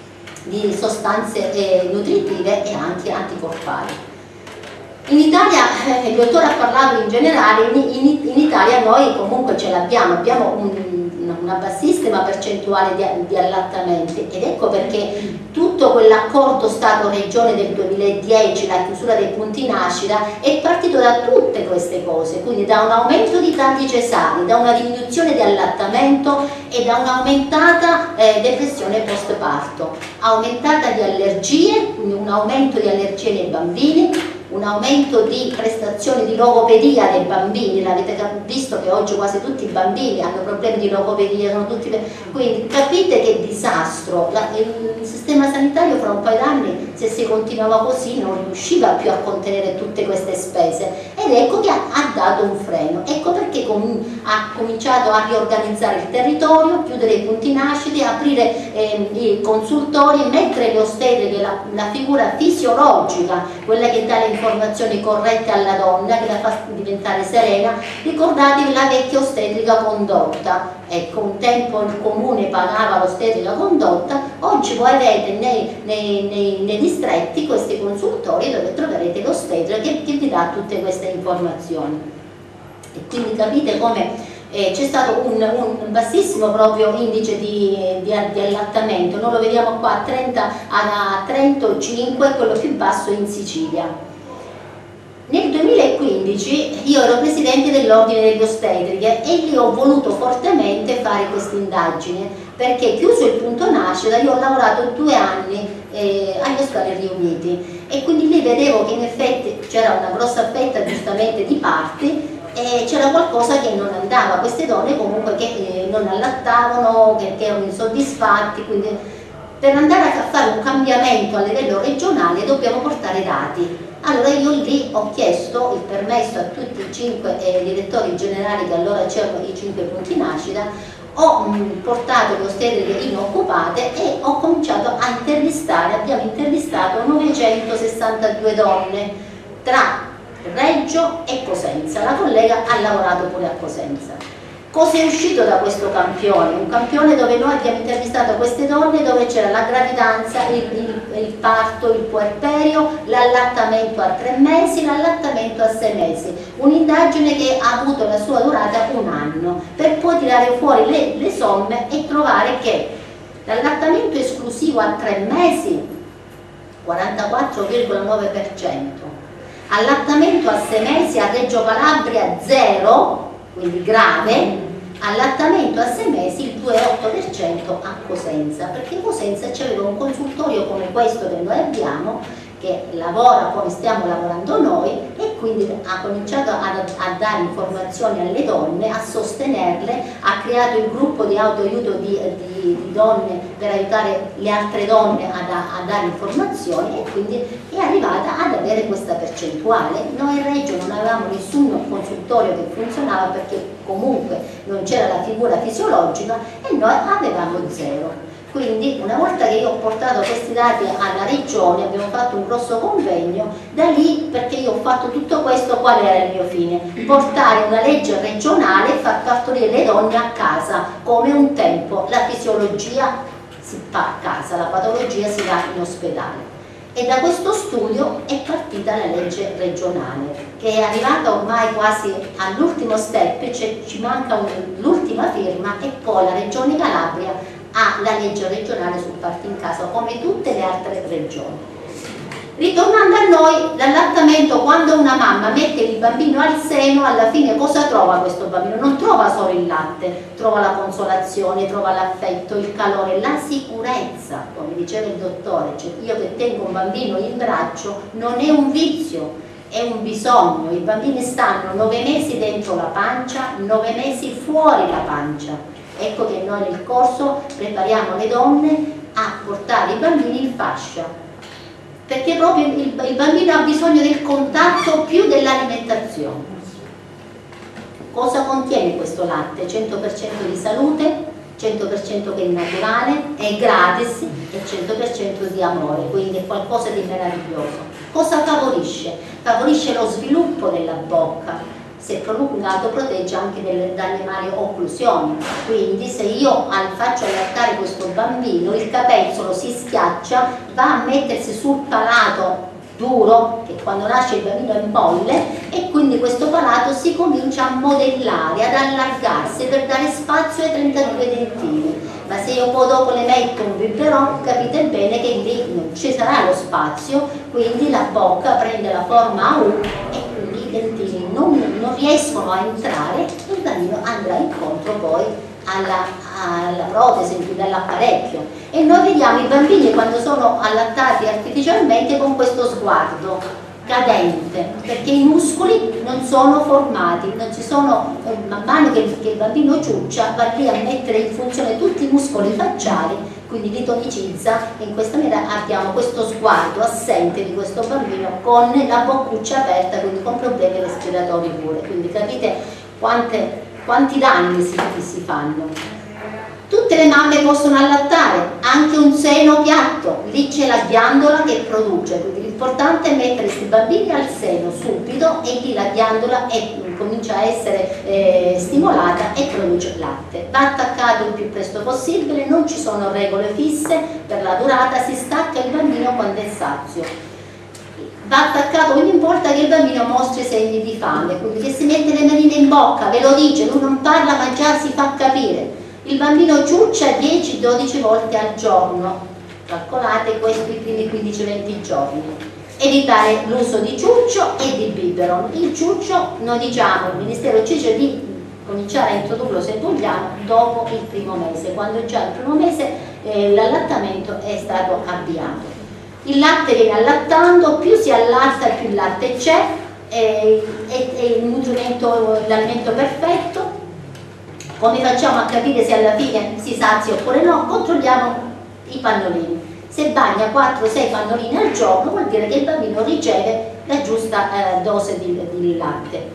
di sostanze eh, nutritive e anche anticorpali. In Italia, eh, il dottore ha parlato in generale, in, in, in Italia noi comunque ce l'abbiamo, abbiamo un, una bassissima percentuale di, di allattamenti, ed ecco perché tutto quell'accordo Stato-Regione del duemiladieci, la chiusura dei punti nascita, è partito da tutte queste cose, quindi da un aumento di tanti cesari, da una diminuzione di allattamento e da un'aumentata eh, depressione post-parto, aumentata di allergie, quindi un aumento di allergie nei bambini, un aumento di prestazioni di logopedia dei bambini, l'avete visto che oggi quasi tutti i bambini hanno problemi di logopedia, sono tutti... quindi capite che disastro, La, il sistema sanitario fra un paio d'anni, se si continuava così, non riusciva più a contenere tutte queste spese, ed ecco che ha, ha dato un freno, ecco perché com ha cominciato a riorganizzare il territorio, chiudere i punti nascite, aprire eh, i consultori, mettere le ostetriche, la, la figura fisiologica, quella che dà le informazioni corrette alla donna, che la fa diventare serena. Ricordatevi la vecchia ostetrica condotta, ecco, un tempo il comune pagava l'ostetrica condotta, oggi voi avete nei, nei, nei, nei distretti questi consultori dove troverete l'ostetrica che, che vi dà tutte queste informazioni. E quindi capite come eh, c'è stato un, un bassissimo proprio indice di, di, di allattamento, noi lo vediamo qua a trenta, a Trento cinque, quello più basso in Sicilia. Nel duemilaquindici io ero presidente dell'ordine delle ostetriche e lì ho voluto fortemente fare questa indagine, perché chiuso il punto nascita io ho lavorato due anni eh, agli ospedali riuniti e quindi lì vedevo che in effetti c'era una grossa fetta giustamente di parti e c'era qualcosa che non andava, queste donne comunque che eh, non allattavano, che, che erano insoddisfatti, quindi per andare a fare un cambiamento a livello regionale dobbiamo portare dati. Allora io lì ho chiesto il permesso a tutti i cinque eh, direttori generali che allora c'erano i cinque punti nascita, ho mh, portato le ostetriche inoccupate e ho cominciato a intervistare, abbiamo intervistato novecentosessantadue donne tra Reggio e Cosenza, la collega ha lavorato pure a Cosenza. Cosa è uscito da questo campione? Un campione dove noi abbiamo intervistato queste donne, dove c'era la gravidanza, il, il, il parto, il puerperio, l'allattamento a tre mesi, l'allattamento a sei mesi. Un'indagine che ha avuto la sua durata un anno, per poi tirare fuori le, le somme e trovare che l'allattamento esclusivo a tre mesi, quarantaquattro virgola nove per cento, allattamento a sei mesi a Reggio Calabria zero, quindi grave, allattamento a sei mesi il due virgola otto per cento a Cosenza, perché Cosenza c'aveva un consultorio come questo che noi abbiamo, che lavora come stiamo lavorando noi, e quindi ha cominciato a, a dare informazioni alle donne, a sostenerle, ha creato il gruppo di autoaiuto di, di, di donne per aiutare le altre donne a, a dare informazioni, e quindi è arrivata ad avere questa percentuale. Noi in Reggio non avevamo nessun consultorio che funzionava perché comunque non c'era la figura fisiologica e noi avevamo zero. Quindi una volta che io ho portato questi dati alla regione, abbiamo fatto un grosso convegno, da lì, perché io ho fatto tutto questo, qual era il mio fine? Portare una legge regionale e far partorire le donne a casa, come un tempo la fisiologia si fa a casa, la patologia si va in ospedale. E da questo studio è partita la legge regionale, che è arrivata ormai quasi all'ultimo step, cioè ci manca l'ultima firma e poi la Regione Calabria ha la legge regionale sul parto in casa, come tutte le altre regioni. Ritornando a noi, l'allattamento, quando una mamma mette il bambino al seno, alla fine cosa trova questo bambino? Non trova solo il latte, trova la consolazione, trova l'affetto, il calore, la sicurezza, come diceva il dottore, cioè io che tengo un bambino in braccio non è un vizio, è un bisogno. I bambini stanno nove mesi dentro la pancia, nove mesi fuori la pancia. Ecco che noi nel corso prepariamo le donne a portare i bambini in fascia, perché proprio il, il bambino ha bisogno del contatto più dell'alimentazione. Cosa contiene questo latte? cento per cento di salute, cento per cento che è naturale, è gratis e cento per cento di amore, quindi è qualcosa di meraviglioso. Cosa favorisce? Favorisce lo sviluppo della bocca. Se prolungato protegge anche delle, dalle male occlusioni, quindi se io al, faccio allattare questo bambino, il capezzolo si schiaccia, va a mettersi sul palato duro, che quando nasce il bambino è molle, e quindi questo palato si comincia a modellare, ad allargarsi per dare spazio ai trentadue dentini. Ma se io poi dopo le metto un biberon, capite bene che lì non ci sarà lo spazio, quindi la bocca prende la forma a U e quindi i dentini non, non riescono a entrare e il bambino andrà incontro poi alla, alla protesi, quindi all'apparecchio. E noi vediamo i bambini quando sono allattati artificialmente con questo sguardo cadente, perché i muscoli non sono formati, non ci sono, man mano che, che il bambino ciuccia va lì a mettere in funzione tutti i muscoli facciali, quindi li tonicizza, e in questa maniera abbiamo questo sguardo assente di questo bambino con la boccuccia aperta, quindi con problemi respiratori pure. Quindi capite quante, quanti danni si, si fanno. Tutte le mamme possono allattare, anche un seno piatto, lì c'è la ghiandola che produce, quindi l'importante è mettere questi bambini al seno subito e lì la ghiandola è, comincia a essere eh, stimolata e produce latte. Va attaccato il più presto possibile, non ci sono regole fisse per la durata, si stacca il bambino quando è sazio. Va attaccato, non importa che il bambino mostri segni di fame, quindi che si mette le manine in bocca, ve lo dice, lui non parla ma già si fa capire. Il bambino ciuccia dieci dodici volte al giorno, calcolate questo i primi quindici venti giorni. Evitare l'uso di ciuccio e di biberon. Il ciuccio, noi diciamo, il Ministero ci dice di cominciare a introdurlo, se vogliamo, dopo il primo mese, quando già il primo mese eh, l'allattamento è stato avviato. Il latte viene allattando, più si allatta più il latte c'è, è, è, è il nutrimento, l'alimento perfetto. Come facciamo a capire se alla fine si sazia oppure no? Controlliamo i pannolini. Se bagna quattro sei pannolini al giorno vuol dire che il bambino riceve la giusta eh, dose di, di latte.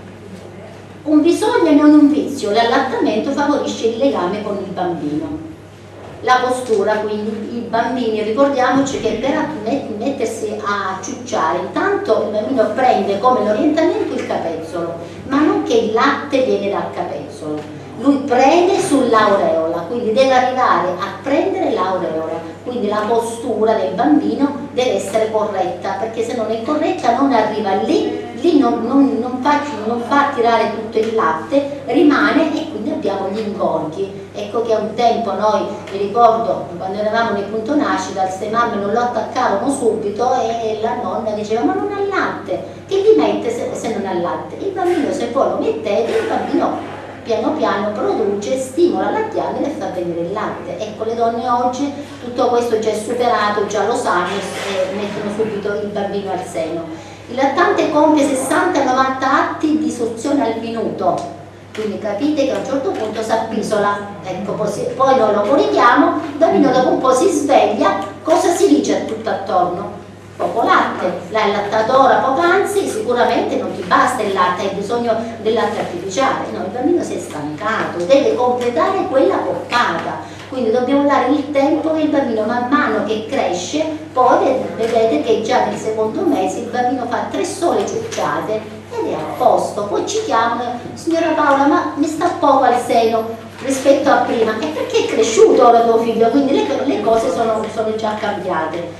Un bisogno e non un vizio, l'allattamento favorisce il legame con il bambino. La postura, quindi i bambini, ricordiamoci che per mettersi a ciucciare, intanto il bambino prende come l'orientamento il capezzolo, ma non che il latte viene dal capezzolo. Lui preme sull'aureola, quindi deve arrivare a prendere l'aureola, quindi la postura del bambino deve essere corretta, perché se non è corretta non arriva lì, lì non, non, non, fa, non fa tirare tutto il latte, rimane e quindi abbiamo gli ingorghi. Ecco che a un tempo noi, mi ricordo, quando eravamo nel punto nascita, queste mamme non lo attaccavano subito e la nonna diceva ma non ha latte, che gli mette se, se non ha latte? Il bambino, se voi lo mettete, il bambino piano piano produce, stimola la ghiandola e fa venire il latte. Ecco, le donne oggi tutto questo già è superato, già lo sanno e mettono subito il bambino al seno. Il lattante compie sessanta novanta atti di suzione al minuto, quindi capite che a un certo punto si appisola, ecco così. Poi noi lo corichiamo, il bambino dopo un po' si sveglia, cosa si dice tutto attorno? Poco latte, l'hai allattato ora poc'anzi, sicuramente non ti basta il latte, hai bisogno del latte artificiale. No, il bambino si è stancato, deve completare quella portata, quindi dobbiamo dare il tempo che il bambino man mano che cresce, poi vedete che già nel secondo mese il bambino fa tre sole ciucciate ed è a posto. Poi ci chiamano, signora Paola, ma mi sta poco al seno rispetto a prima, e perché è cresciuto ora tuo figlio, quindi le, le cose sono, sono già cambiate.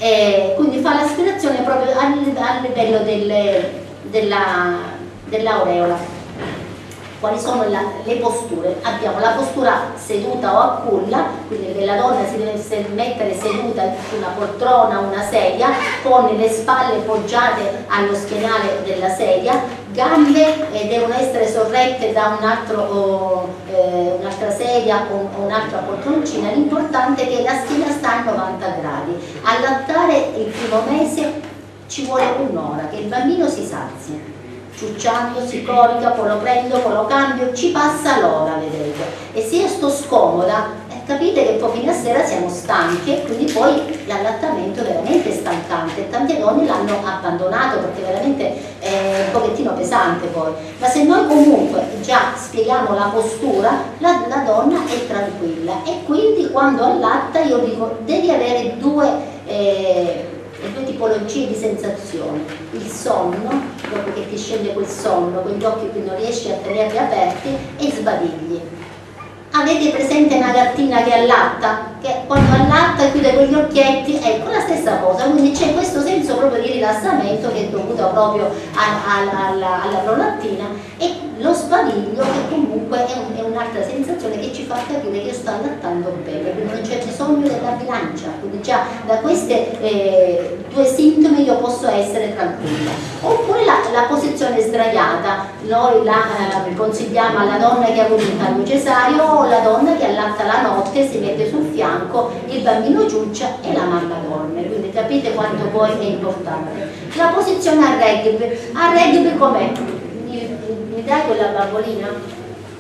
E quindi fa l'aspirazione proprio al, al livello delle, della, dell'aureola. Quali sono la, le posture? Abbiamo la postura seduta o a culla, quindi la donna si deve mettere seduta su una poltrona o una sedia con le spalle poggiate allo schienale della sedia, gambe eh, devono essere sorrette da un altro, oh, eh, un'altra sedia o un'altra poltroncina. L'importante è che la schiena sta a novanta gradi. Allattare il primo mese ci vuole un'ora, che il bambino si sazi. Ciucciando, si corica, poi lo prendo, poi lo cambio, ci passa l'ora, vedete. E se io sto scomoda, eh, capite che poi fino a sera siamo stanchi e quindi poi l'allattamento è veramente stancante. Tante donne l'hanno abbandonato perché veramente è un pochettino pesante poi. Ma se noi comunque già spieghiamo la postura, la, la donna è tranquilla. E quindi quando allatta io dico, devi avere due... Eh, le due tipologie di sensazioni, il sonno, dopo che ti scende quel sonno, quegli occhi che non riesci a tenerli aperti, e sbadigli. Avete presente una gattina che allatta? Che quando allatta e chiude quegli occhietti, ecco la stessa cosa, quindi c'è questo senso proprio di rilassamento che è dovuto proprio alla, alla, alla prolattina, e lo sbadiglio che comunque è, un, è un'altra sensazione che ci fa capire che io sto allattando bene, quindi non c'è bisogno della bilancia, quindi già da questi eh, due sintomi io posso essere tranquilla. Oppure la, la posizione sdraiata, noi la eh, consigliamo alla donna che ha avuto un taglio cesareo o la donna che allatta la notte, si mette sul fianco, il bambino ciuccia e la mamma dorme, quindi capite quanto poi è importante. La posizione a rugby, a rugby com'è? Mi, mi dai quella bambolina?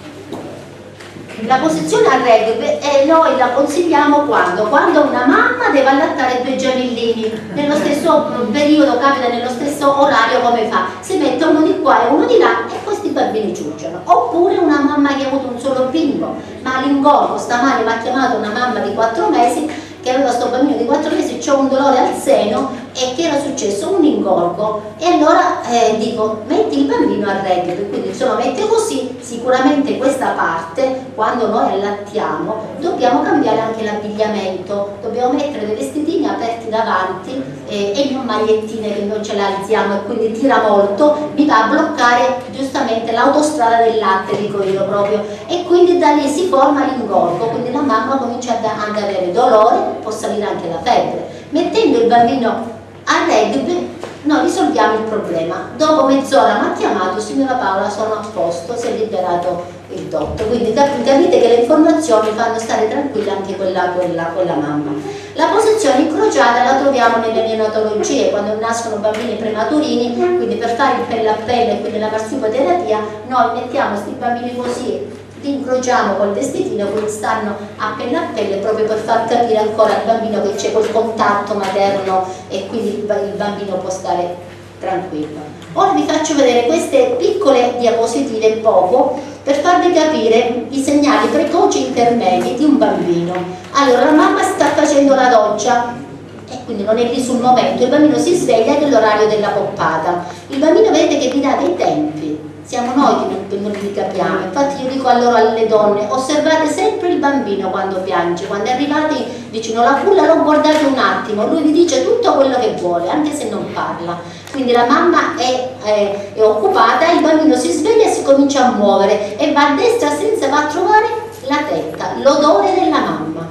La posizione a rugby eh, noi la consigliamo quando? Quando una mamma deve allattare due giavellini, nello stesso periodo, capita nello stesso orario, come fa? Si mette uno di qua e uno di là e questi bambini ciucciano. Oppure una mamma che ha avuto un solo bimbo, ma all'ingorgo, stamani mi ha chiamato una mamma di quattro mesi che aveva questo bambino di quattro mesi, c'ho un dolore al seno e che era successo un ingorgo, e allora eh, dico metti il bambino a rugby, quindi se lo mette così sicuramente questa parte quando noi allattiamo dobbiamo cambiare anche l'abbigliamento, dobbiamo mettere dei vestitini aperti davanti eh, e non magliettine che noi ce le alziamo e quindi tira molto, mi va a bloccare giustamente l'autostrada del latte, dico io proprio, e quindi da lì si forma l'ingorgo, quindi la mamma comincia ad, ad avere dolore, può salire anche la febbre. Mettendo il bambino a rugby noi risolviamo il problema. Dopo mezz'ora mi ha chiamato, signora Paola sono a posto, si è liberato il dotto. Quindi capite che le informazioni fanno stare tranquilla anche quella, quella, quella mamma. La posizione incrociata la troviamo nelle neonatologie, quando nascono bambini prematurini, quindi per fare il pelle a pelle e quindi la marsupoterapia noi mettiamo questi bambini così, li incrociamo col vestitino, quindi stanno a pelle a pelle proprio per far capire ancora al bambino che c'è quel contatto materno e quindi il bambino può stare tranquillo. Ora vi faccio vedere queste piccole diapositive poco per farvi capire i segnali precoci intermedi di un bambino. Allora la mamma sta facendo la doccia e quindi non è lì sul momento, il bambino si sveglia che è l'orario della poppata, il bambino vedete che vi dà dei tempi. Siamo noi che non li capiamo, infatti io dico allora alle donne, osservate sempre il bambino quando piange, quando arrivate vicino alla culla lo guardate un attimo, lui vi dice tutto quello che vuole, anche se non parla, quindi la mamma è, è, è occupata, il bambino si sveglia e si comincia a muovere e va a destra a sinistra, va a trovare la tetta, l'odore della mamma,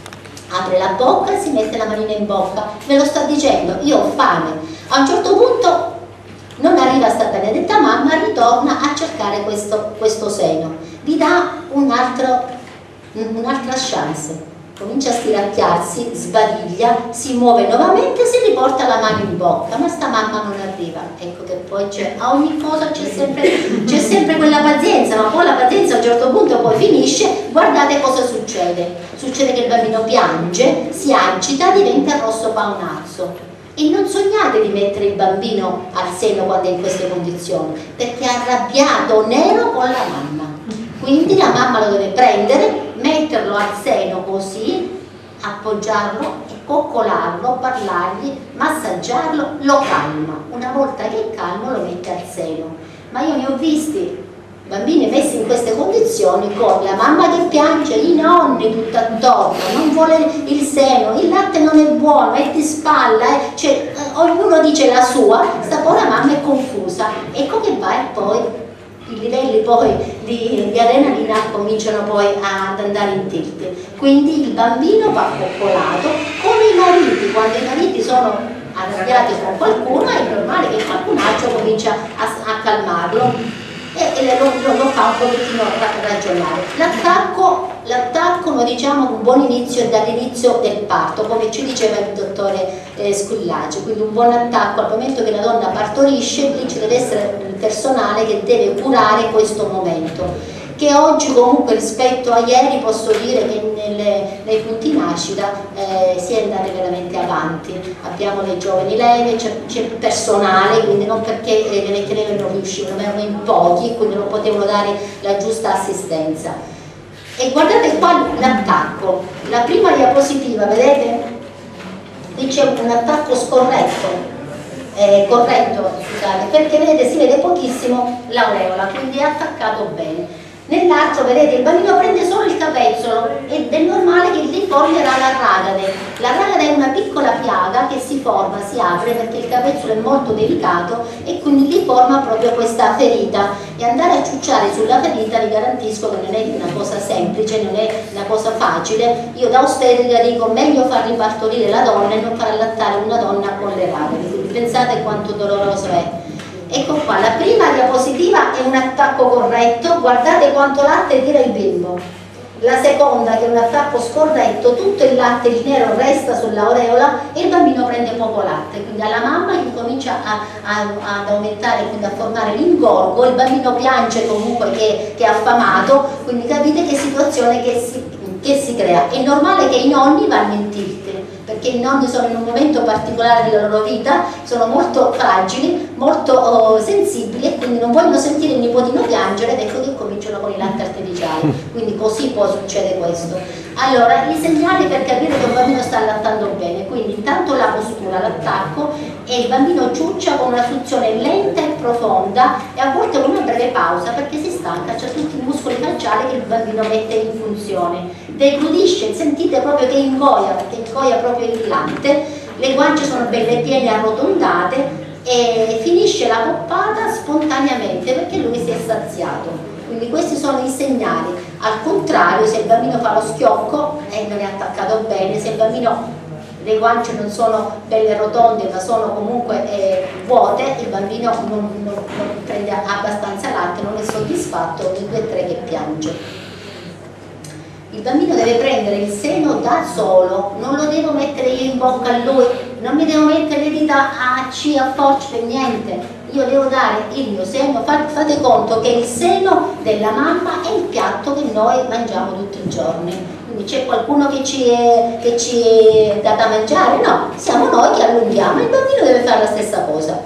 apre la bocca e si mette la manina in bocca, ve lo sta dicendo, io ho fame, a un certo punto non arriva sta benedetta mamma, ritorna a cercare questo, questo seno, vi dà un'altra un'altra chance, comincia a stiracchiarsi, sbadiglia, si muove nuovamente, si riporta la mano in bocca, ma sta mamma non arriva. Ecco che poi c'è, a ogni cosa c'è sempre, c'è sempre quella pazienza, ma poi la pazienza a un certo punto poi finisce, guardate cosa succede, succede che il bambino piange, si agita, diventa rosso paonazzo. E non sognate di mettere il bambino al seno quando è in queste condizioni, perché è arrabbiato, nero con la mamma. Quindi la mamma lo deve prendere, metterlo al seno così, appoggiarlo e coccolarlo, parlargli, massaggiarlo, lo calma. Una volta che è calmo lo mette al seno. Ma io ne ho visti bambini messi in queste condizioni con la mamma che piange, i nonni tutto attorno, non vuole il seno, il latte non è buono, è di spalla, eh. Cioè, eh, ognuno dice la sua, sta poi la mamma è confusa. Ecco che va e poi i livelli poi di, di adrenalina cominciano poi ad andare in tilt. Quindi il bambino va coccolato come i mariti, quando i mariti sono arrabbiati con qualcuno è normale che qualcun altro comincia a, a calmarlo e, e lo, lo, lo fa un pochettino ragionare. L'attacco, l'attacco noi diciamo un buon inizio è dall'inizio del parto, come ci diceva il dottore eh, Squillaci, quindi un buon attacco al momento che la donna partorisce, lì ci deve essere il personale che deve curare questo momento, che oggi comunque rispetto a ieri posso dire che nelle, nei punti nascita eh, si è andati veramente avanti, abbiamo le giovani leve, c'è il personale, quindi non perché eh, le vecchie leve non riuscivano, ma erano in pochi, quindi non potevano dare la giusta assistenza. E guardate qua l'attacco, la prima diapositiva, vedete? Qui c'è un attacco scorretto, eh, corretto, scusate, perché vedete si vede pochissimo l'aureola, quindi è attaccato bene. Nell'altro vedete il bambino prende solo il capezzolo ed è normale che lì formerà la ragade. La ragade è una piccola piaga che si forma, si apre perché il capezzolo è molto delicato e quindi lì forma proprio questa ferita, e andare a ciucciare sulla ferita vi garantisco che non è una cosa semplice, non è una cosa facile. Io da ostetrica dico meglio far ripartorire la donna e non far allattare una donna con le ragade, quindi pensate quanto doloroso è. Ecco qua, la prima diapositiva è un attacco corretto, guardate quanto latte tira il bimbo. La seconda, che è un attacco scorretto, tutto il latte, il nero resta sull'aureola e il bambino prende poco latte, quindi alla mamma che comincia a, a, ad aumentare, quindi a formare l'ingorgo, il bambino piange comunque che, che è affamato, quindi capite che situazione che si, che si crea. È normale che i nonni vanno in tilt, perché i nonni sono in un momento particolare della loro vita, sono molto fragili, molto oh, sensibili e quindi non vogliono sentire il nipotino piangere ed ecco che cominciano con i latte artificiali, quindi così può succedere questo. Allora, i segnali per capire che un bambino sta allattando bene, quindi intanto la postura, l'attacco, e il bambino ciuccia con una suzione lenta e profonda e a volte con una breve pausa perché si stanca, c'è tutti i muscoli facciali che il bambino mette in funzione, degludisce, sentite proprio che ingoia, perché ingoia proprio il latte, le guance sono belle piene, arrotondate e finisce la poppata spontaneamente perché lui si è saziato. Quindi questi sono i segnali. Al contrario, se il bambino fa lo schiocco e eh, non è attaccato bene, se il bambino le guance non sono belle rotonde ma sono comunque eh, vuote, il bambino non, non, non prende abbastanza latte, non è soddisfatto, ogni due o tre che piange. Il bambino deve prendere il seno da solo, non lo devo mettere io in bocca a lui, non mi devo mettere le dita a C, a force, per niente. Io devo dare il mio seno, fate conto che il seno della mamma è il piatto che noi mangiamo tutti i giorni. Quindi c'è qualcuno che ci, è, che ci dà da mangiare? No, siamo noi che allunghiamo, il bambino deve fare la stessa cosa.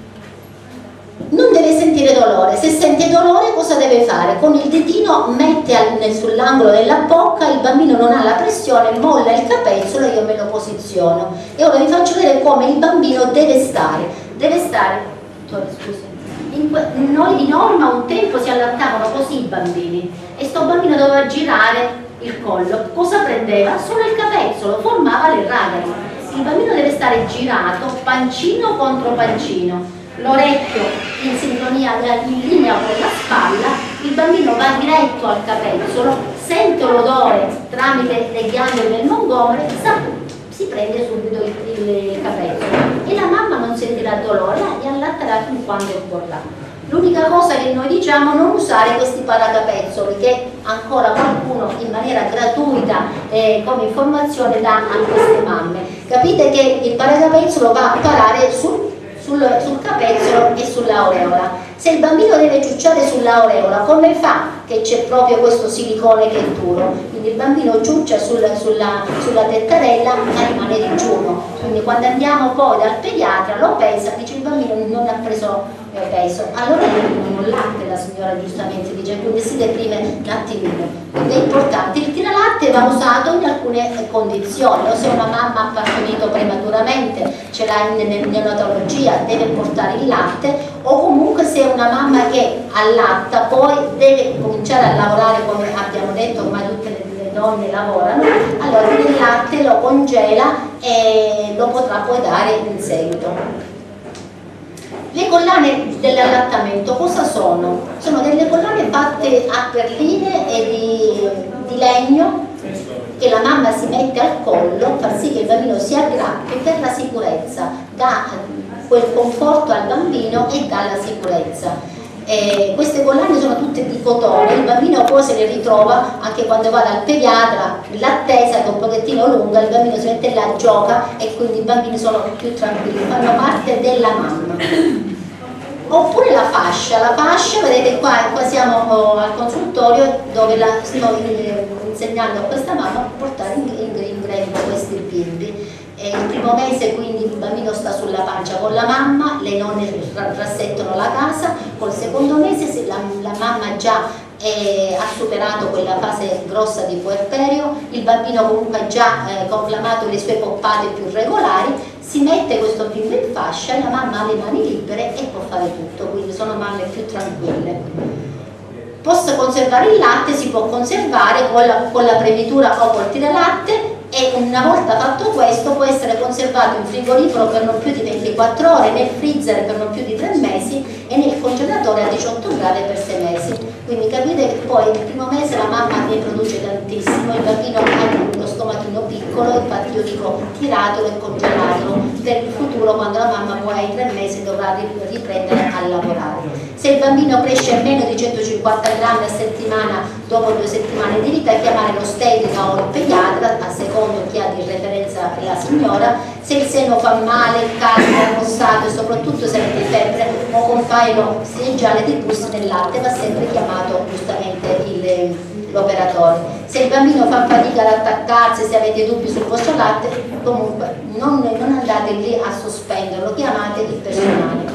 Non deve sentire dolore, se sente dolore cosa deve fare? Con il ditino mette sull'angolo della bocca, il bambino non ha la pressione, molla il capezzolo e io me lo posiziono. E ora vi faccio vedere come il bambino deve stare. Deve stare, scusi, in, noi di norma un tempo si allattavano così i bambini e sto bambino doveva girare il collo, cosa prendeva? Solo il capezzolo, formava le ragadi. Il bambino deve stare girato, pancino contro pancino, l'orecchio in sintonia, in linea con la spalla, il bambino va diretto al capezzolo, sente l'odore tramite le ghiandole del Montgomery, sa, si prende subito il, il capezzolo e la mamma non sentirà dolore e allatterà fin quando vorrà. L'unica cosa che noi diciamo è non usare questi paracapezzoli che ancora qualcuno in maniera gratuita eh, come informazione dà a queste mamme. Capite che il paracapezzolo va a parare sul Sul, sul capezzolo e sull'aureola. Se il bambino deve ciucciare sull'aureola, come fa? Che c'è proprio questo silicone che è duro, quindi il bambino ciuccia sul, sulla, sulla tettarella ma rimane digiuno, quindi quando andiamo poi dal pediatra lo pesa, dice il bambino non ha preso eh, peso, allora non latte, la signora giustamente dice, quindi si deprime un attimino, quindi è importante. Il tiralatte va usato in alcune condizioni, o se una mamma ha partorito prematuramente, ce l'ha in neonatologia patologia deve portare il latte, o comunque se è una mamma che allatta poi deve cominciare a lavorare, come abbiamo detto, ormai tutte le donne lavorano, allora il latte lo congela e lo potrà poi dare in seguito. Le collane dell'allattamento cosa sono? Sono delle collane fatte a perline e di, di legno che la mamma si mette al collo, far sì che il bambino si aggrappi per la sicurezza, dà quel conforto al bambino e dà la sicurezza. Eh, queste collane sono tutte di cotone, il bambino poi se le ritrova anche quando va dal pediatra, l'attesa che è un pochettino lunga, il bambino si mette là, gioca e quindi i bambini sono più tranquilli, fanno parte della mamma. Oppure la fascia, la fascia, vedete qua, qua siamo oh, al consultorio dove la, sto eh, insegnando a questa mamma a portare in, in, in grembo questi bimbi. E il primo mese quindi il bambino sta sulla pancia con la mamma, le nonne rassettano la casa, col secondo mese se la, la mamma già è, ha superato quella fase grossa di puerperio, il bambino comunque ha già eh, conclamato le sue poppate più regolari, si mette questo bimbo in fascia e la mamma ha le mani libere e può fare tutto, quindi sono mamme più tranquille. Posso conservare il latte, si può conservare con la, con la previtura o col tiralatte, e una volta fatto questo può essere conservato in frigorifero per non più di ventiquattro ore, nel freezer per non più di tre mesi e nel congelatore a diciotto gradi per sei mesi. Quindi capite che poi nel primo mese la mamma ne produce tantissimo, il bambino ha lo stomatino piccolo, infatti io dico tiratelo e congelatelo per il futuro, quando la mamma poi ai tre mesi dovrà riprendere a lavorare. Se il bambino cresce a meno di centocinquanta grammi a settimana dopo due settimane di vita, chiamare l'ostetrica o il pediatra, a secondo chi ha di referenza la signora. Se il seno fa male, il caldo, è mossato e soprattutto se avete febbre o compaiono segni gialli di pus nel latte, va sempre chiamato giustamente l'operatore. Se il bambino fa fatica ad attaccarsi, se avete dubbi sul vostro latte, comunque non, non andate lì a sospenderlo, chiamate il personale.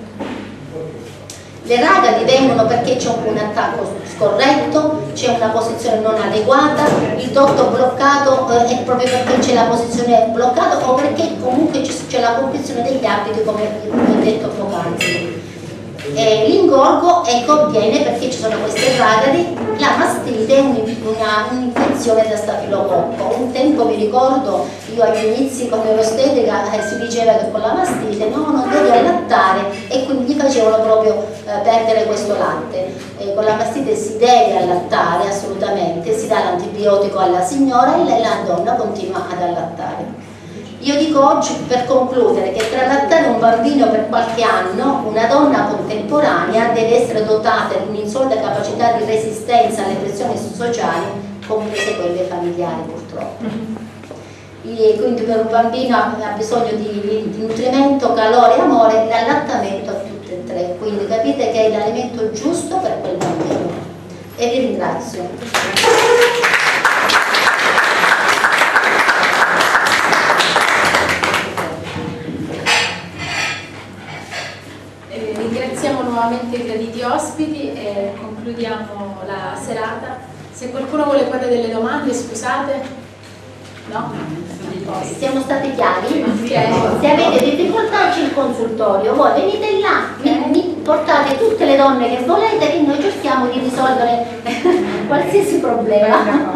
Le ragadi vengono perché c'è un attacco scorretto, c'è una posizione non adeguata, il dotto bloccato eh, è proprio perché c'è la posizione bloccata o perché comunque c'è la compressione degli abiti, come ho detto poc'anzi. L'ingorgo ecco, avviene perché ci sono queste ragadi, la mastite è un'infezione da stafilococco. Un tempo mi ricordo, io agli inizi come ostetrica eh, si diceva che con la mastite no, non devi allattare e quindi gli facevano proprio eh, perdere questo latte. E con la mastite si deve allattare assolutamente, si dà l'antibiotico alla signora e lei, la donna continua ad allattare. Io dico oggi per concludere che per allattare un bambino per qualche anno una donna contemporanea deve essere dotata di un'insolita capacità di resistenza alle pressioni sociali, comprese quelle familiari purtroppo. E quindi per un bambino ha bisogno di, di nutrimento, calore e amore, l'allattamento a tutte e tre, quindi capite che è l'alimento giusto per quel bambino. E vi ringrazio. Ringraziamo nuovamente i graditi ospiti e concludiamo la serata. Se qualcuno vuole fare delle domande, scusate. No? Siamo stati chiari? Okay. Se avete difficoltà c'è il consultorio, voi venite là, mi, mi portate tutte le donne che volete che noi cerchiamo di risolvere qualsiasi problema.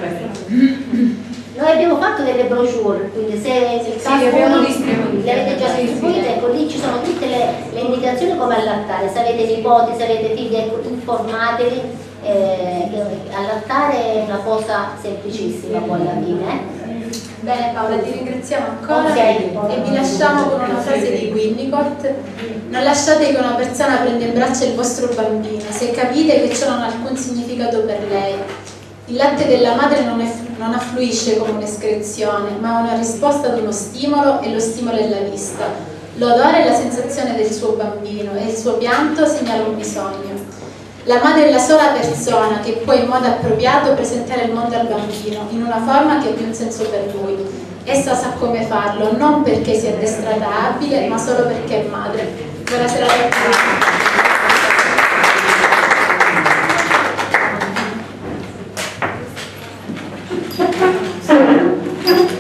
Noi abbiamo fatto delle brochure, quindi se il sì, le abbiamo distribuite, le avete già distribuite, ecco lì ci sono tutte le, le indicazioni come allattare, se avete nipoti, se avete figli, ecco, informatevi, eh, allattare è una cosa semplicissima poi alla fine. Eh. Bene Paola, ti ringraziamo ancora Okay. E vi lasciamo con una frase di Winnicott: non lasciate che una persona prenda in braccio il vostro bambino se capite che ciò non ha alcun significato per lei. Il latte della madre non, è, non affluisce come un'escrezione, ma è una risposta ad uno stimolo e lo stimolo è la vista. L'odore è la sensazione del suo bambino e il suo pianto segnala un bisogno. La madre è la sola persona che può in modo appropriato presentare il mondo al bambino in una forma che abbia un senso per lui. Essa sa come farlo, non perché sia addestrata abile, ma solo perché è madre. Buonasera a tutti.